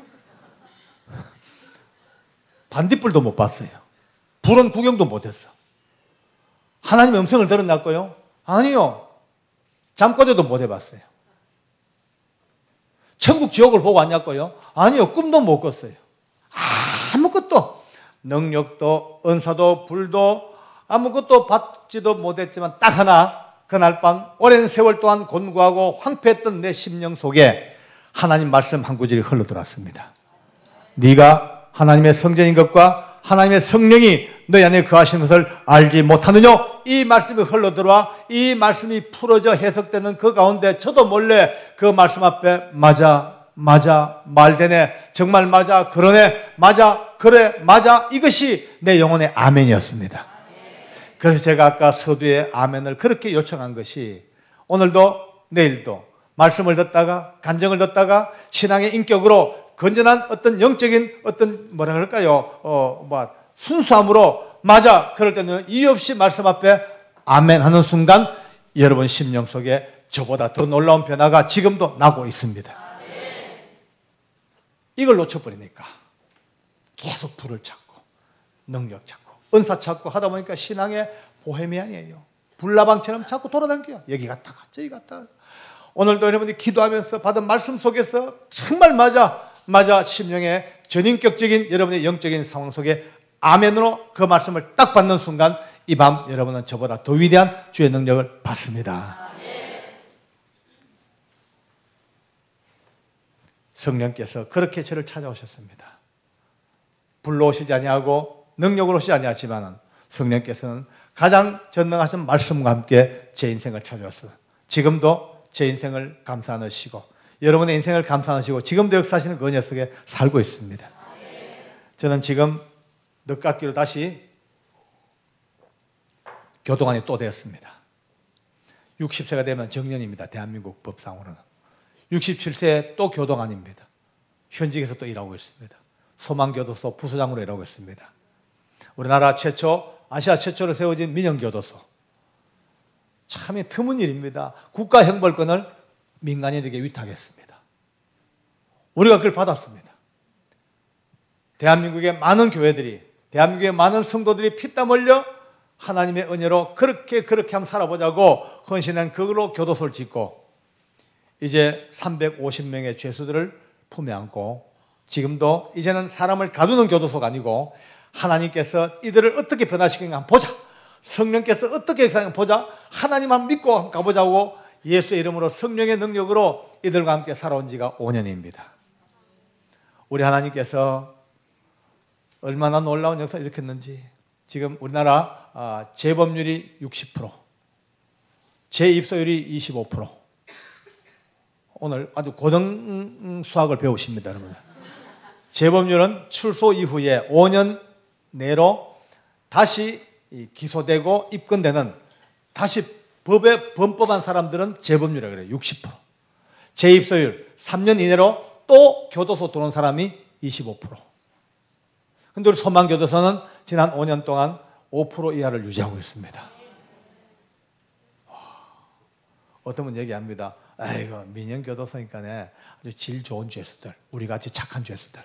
반딧불도 못 봤어요. 불은 구경도 못했어. 하나님의 음성을 들었냐고요? 아니요. 잠꼬대도 못 해봤어요. 천국 지옥을 보고 왔냐고요? 아니요. 꿈도 못 꿨어요. 아무것도 능력도 은사도 불도 아무것도 받지도 못했지만 딱 하나 그날 밤 오랜 세월 동안 곤고하고 황폐했던 내 심령 속에 하나님 말씀 한 구절이 흘러들어왔습니다. 네가 하나님의 성전인 것과 하나님의 성령이 너희 안에 거하시는 것을 알지 못하느냐? 이 말씀이 흘러들어와 이 말씀이 풀어져 해석되는 그 가운데 저도 몰래 그 말씀 앞에 맞아 맞아 말되네 정말 맞아 그러네 맞아 그래 맞아 이것이 내 영혼의 아멘이었습니다. 그래서 제가 아까 서두에 아멘을 그렇게 요청한 것이 오늘도 내일도 말씀을 듣다가 간증을 듣다가 신앙의 인격으로 건전한 어떤 영적인 어떤 뭐라 그럴까요? 어, 뭐 순수함으로 맞아 그럴 때는 이유 없이 말씀 앞에 아멘 하는 순간 여러분 심령 속에 저보다 더 놀라운 변화가 지금도 나고 있습니다. 이걸 놓쳐버리니까 계속 불을 찾고 능력 찾고 은사 찾고 하다 보니까 신앙의 보헤미안이에요. 불나방처럼 자꾸 돌아다녀요. 여기 갔다가 저기 갔다가. 오늘도 여러분이 기도하면서 받은 말씀 속에서 정말 맞아 맞아 심령의 전인격적인 여러분의 영적인 상황 속에 아멘으로 그 말씀을 딱 받는 순간 이 밤 여러분은 저보다 더 위대한 주의 능력을 받습니다. 성령께서 그렇게 저를 찾아오셨습니다. 불로 오시지 아니하고 능력으로 오시지 아니하지만 성령께서는 가장 전능하신 말씀과 함께 제 인생을 찾아왔어요. 지금도 제 인생을 감싸 안으시고 여러분의 인생을 감싸 안으시고 지금도 역사하시는 그 은혜 속에 살고 있습니다. 저는 지금 늦깎이로 다시 교도관이 또 되었습니다. 육십 세가 되면 정년입니다. 대한민국 법상으로는. 육십칠 세에 또 교도관입니다. 현직에서 또 일하고 있습니다. 소망교도소 부소장으로 일하고 있습니다. 우리나라 최초, 아시아 최초로 세워진 민영교도소. 참 드문 일입니다. 국가형벌권을 민간인에게 위탁했습니다. 우리가 그걸 받았습니다. 대한민국의 많은 교회들이, 대한민국의 많은 성도들이 피땀 흘려 하나님의 은혜로 그렇게 그렇게 한번 살아보자고 헌신한 그걸로 교도소를 짓고 이제 삼백오십 명의 죄수들을 품에 안고 지금도 이제는 사람을 가두는 교도소가 아니고 하나님께서 이들을 어떻게 변화시키는가 한번 보자. 성령께서 어떻게 역사하는가 보자. 하나님 한번 믿고 한번 가보자고 예수의 이름으로 성령의 능력으로 이들과 함께 살아온 지가 오 년입니다. 우리 하나님께서 얼마나 놀라운 역사를 일으켰는지 지금 우리나라 재범률이 육십 퍼센트, 재입소율이 이십오 퍼센트. 오늘 아주 고등 수학을 배우십니다, 여러분. 재범률은 출소 이후에 오 년 내로 다시 기소되고 입건되는 다시 법에 범법한 사람들은 재범률이라고 그래요. 육십 퍼센트. 재입소율 삼 년 이내로 또 교도소 들어온 사람이 이십오 퍼센트. 근데 우리 소망교도소는 지난 오 년 동안 오 퍼센트 이하를 유지하고 있습니다. 어떤 분 얘기합니다. 아이고 민영교도소니까 아주 질 좋은 죄수들, 우리같이 착한 죄수들.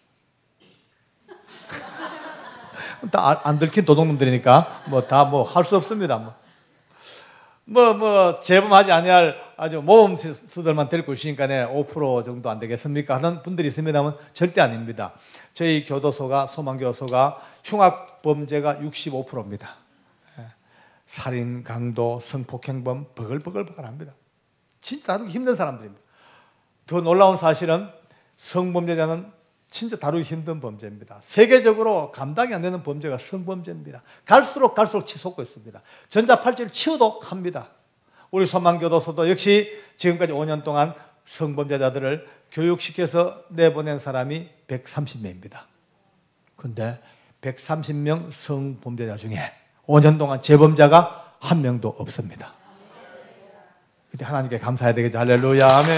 다 안 들킨 도둑놈들이니까 뭐 다 뭐 할 수 없습니다. 뭐 뭐 뭐 재범하지 아니할 아주 모범수들만 데리고 있으니까 오 퍼센트 정도 안 되겠습니까? 하는 분들이 있습니다만 절대 아닙니다. 저희 교도소가 소망교도소가 흉악범죄가 육십오 퍼센트입니다. 살인, 강도, 성폭행범 버글버글버글합니다. 진짜 다루기 힘든 사람들입니다. 더 놀라운 사실은 성범죄자는 진짜 다루기 힘든 범죄입니다. 세계적으로 감당이 안 되는 범죄가 성범죄입니다. 갈수록 갈수록 치솟고 있습니다. 전자팔찌를 치워도 합니다. 우리 소망교도소도 역시 지금까지 오 년 동안 성범죄자들을 교육시켜서 내보낸 사람이 백삼십 명입니다. 그런데 백삼십 명 성범죄자 중에 오 년 동안 재범자가 한 명도 없습니다. 이때 하나님께 감사해야 되겠죠. 할렐루야, 아멘.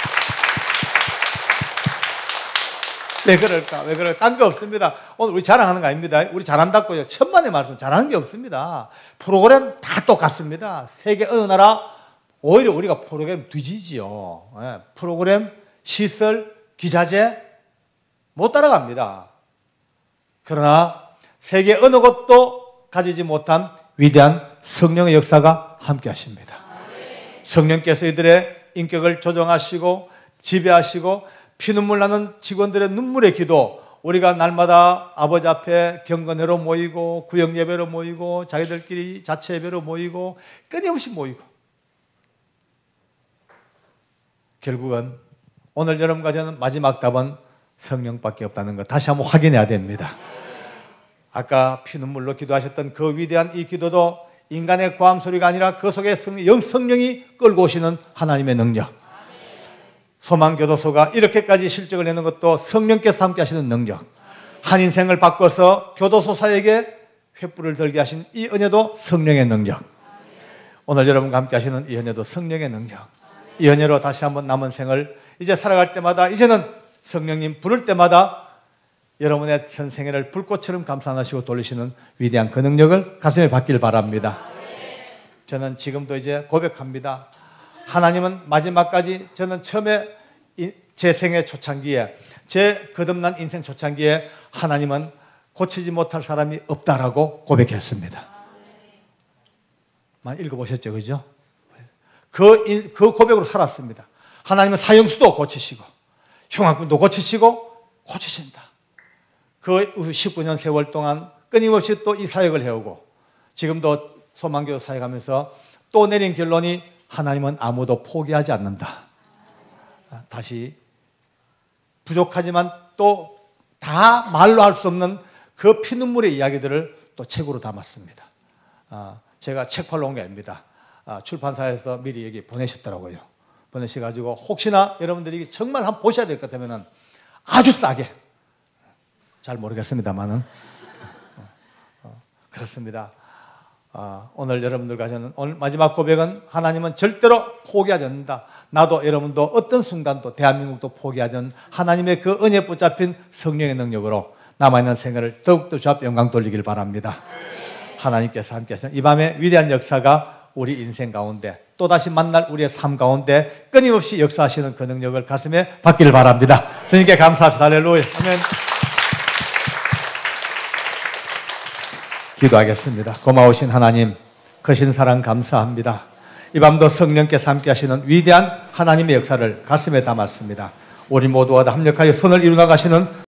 왜 그럴까? 왜 그럴까? 딴 거 없습니다. 오늘 우리 자랑하는 거 아닙니다. 우리 잘한다고요. 천만의 말씀 잘하는 게 없습니다. 프로그램 다 똑같습니다. 세계 어느 나라 오히려 우리가 프로그램 뒤지지요. 네. 프로그램, 시설, 기자재 못 따라갑니다. 그러나 세계 어느 곳도 가지지 못한 위대한 성령의 역사가 함께 하십니다. 성령께서 이들의 인격을 조정하시고 지배하시고 피눈물 나는 직원들의 눈물의 기도, 우리가 날마다 아버지 앞에 경건회로 모이고 구역예배로 모이고 자기들끼리 자체 예배로 모이고 끊임없이 모이고 결국은 오늘 여러분과 저는 마지막 답은 성령밖에 없다는 것 다시 한번 확인해야 됩니다. 아까 피눈물로 기도하셨던 그 위대한 이 기도도 인간의 고함 소리가 아니라 그 속에 성령, 성령이 끌고 오시는 하나님의 능력. 소망교도소가 이렇게까지 실적을 내는 것도 성령께서 함께 하시는 능력. 한 인생을 바꿔서 교도소사에게 횃불을 들게 하신 이 은혜도 성령의 능력. 오늘 여러분과 함께 하시는 이 은혜도 성령의 능력. 이 은혜로 다시 한번 남은 생을 이제 살아갈 때마다 이제는 성령님 부를 때마다 여러분의 현 생애를 불꽃처럼 감싸시고 돌리시는 위대한 그 능력을 가슴에 받길 바랍니다. 저는 지금도 이제 고백합니다. 하나님은 마지막까지 저는 처음에 제 생애 초창기에 제 거듭난 인생 초창기에 하나님은 고치지 못할 사람이 없다라고 고백했습니다. 많이 읽어보셨죠, 그죠? 그, 그 고백으로 살았습니다. 하나님은 사형수도 고치시고 흉악군도 고치시고 고치신다. 그 십구 년 세월 동안 끊임없이 또 이 사역을 해오고 지금도 소망교도 사역하면서 또 내린 결론이 하나님은 아무도 포기하지 않는다. 다시 부족하지만 또 다 말로 할 수 없는 그 피눈물의 이야기들을 또 책으로 담았습니다. 제가 책 팔러 온 게 아닙니다. 출판사에서 미리 여기 보내셨더라고요. 보내셔가지고 혹시나 여러분들이 정말 한번 보셔야 될 것 같으면 아주 싸게, 잘 모르겠습니다만은 그렇습니다. 아, 오늘 여러분들과 저는 오늘 마지막 고백은 하나님은 절대로 포기하지 않는다. 나도 여러분도 어떤 순간도 대한민국도 포기하지 않는 하나님의 그 은혜 붙잡힌 성령의 능력으로 남아있는 생활을 더욱더 주 앞에 영광 돌리길 바랍니다. 하나님께서 함께 하시는 이 밤에 위대한 역사가 우리 인생 가운데 또다시 만날 우리의 삶 가운데 끊임없이 역사하시는 그 능력을 가슴에 받기를 바랍니다. 주님께 감사합시다. 할렐루야. 아멘. 기도하겠습니다. 고마우신 하나님, 크신 사랑 감사합니다. 이 밤도 성령께서 함께 하시는 위대한 하나님의 역사를 가슴에 담았습니다. 우리 모두와 다 합력하여 선을 이루나가시는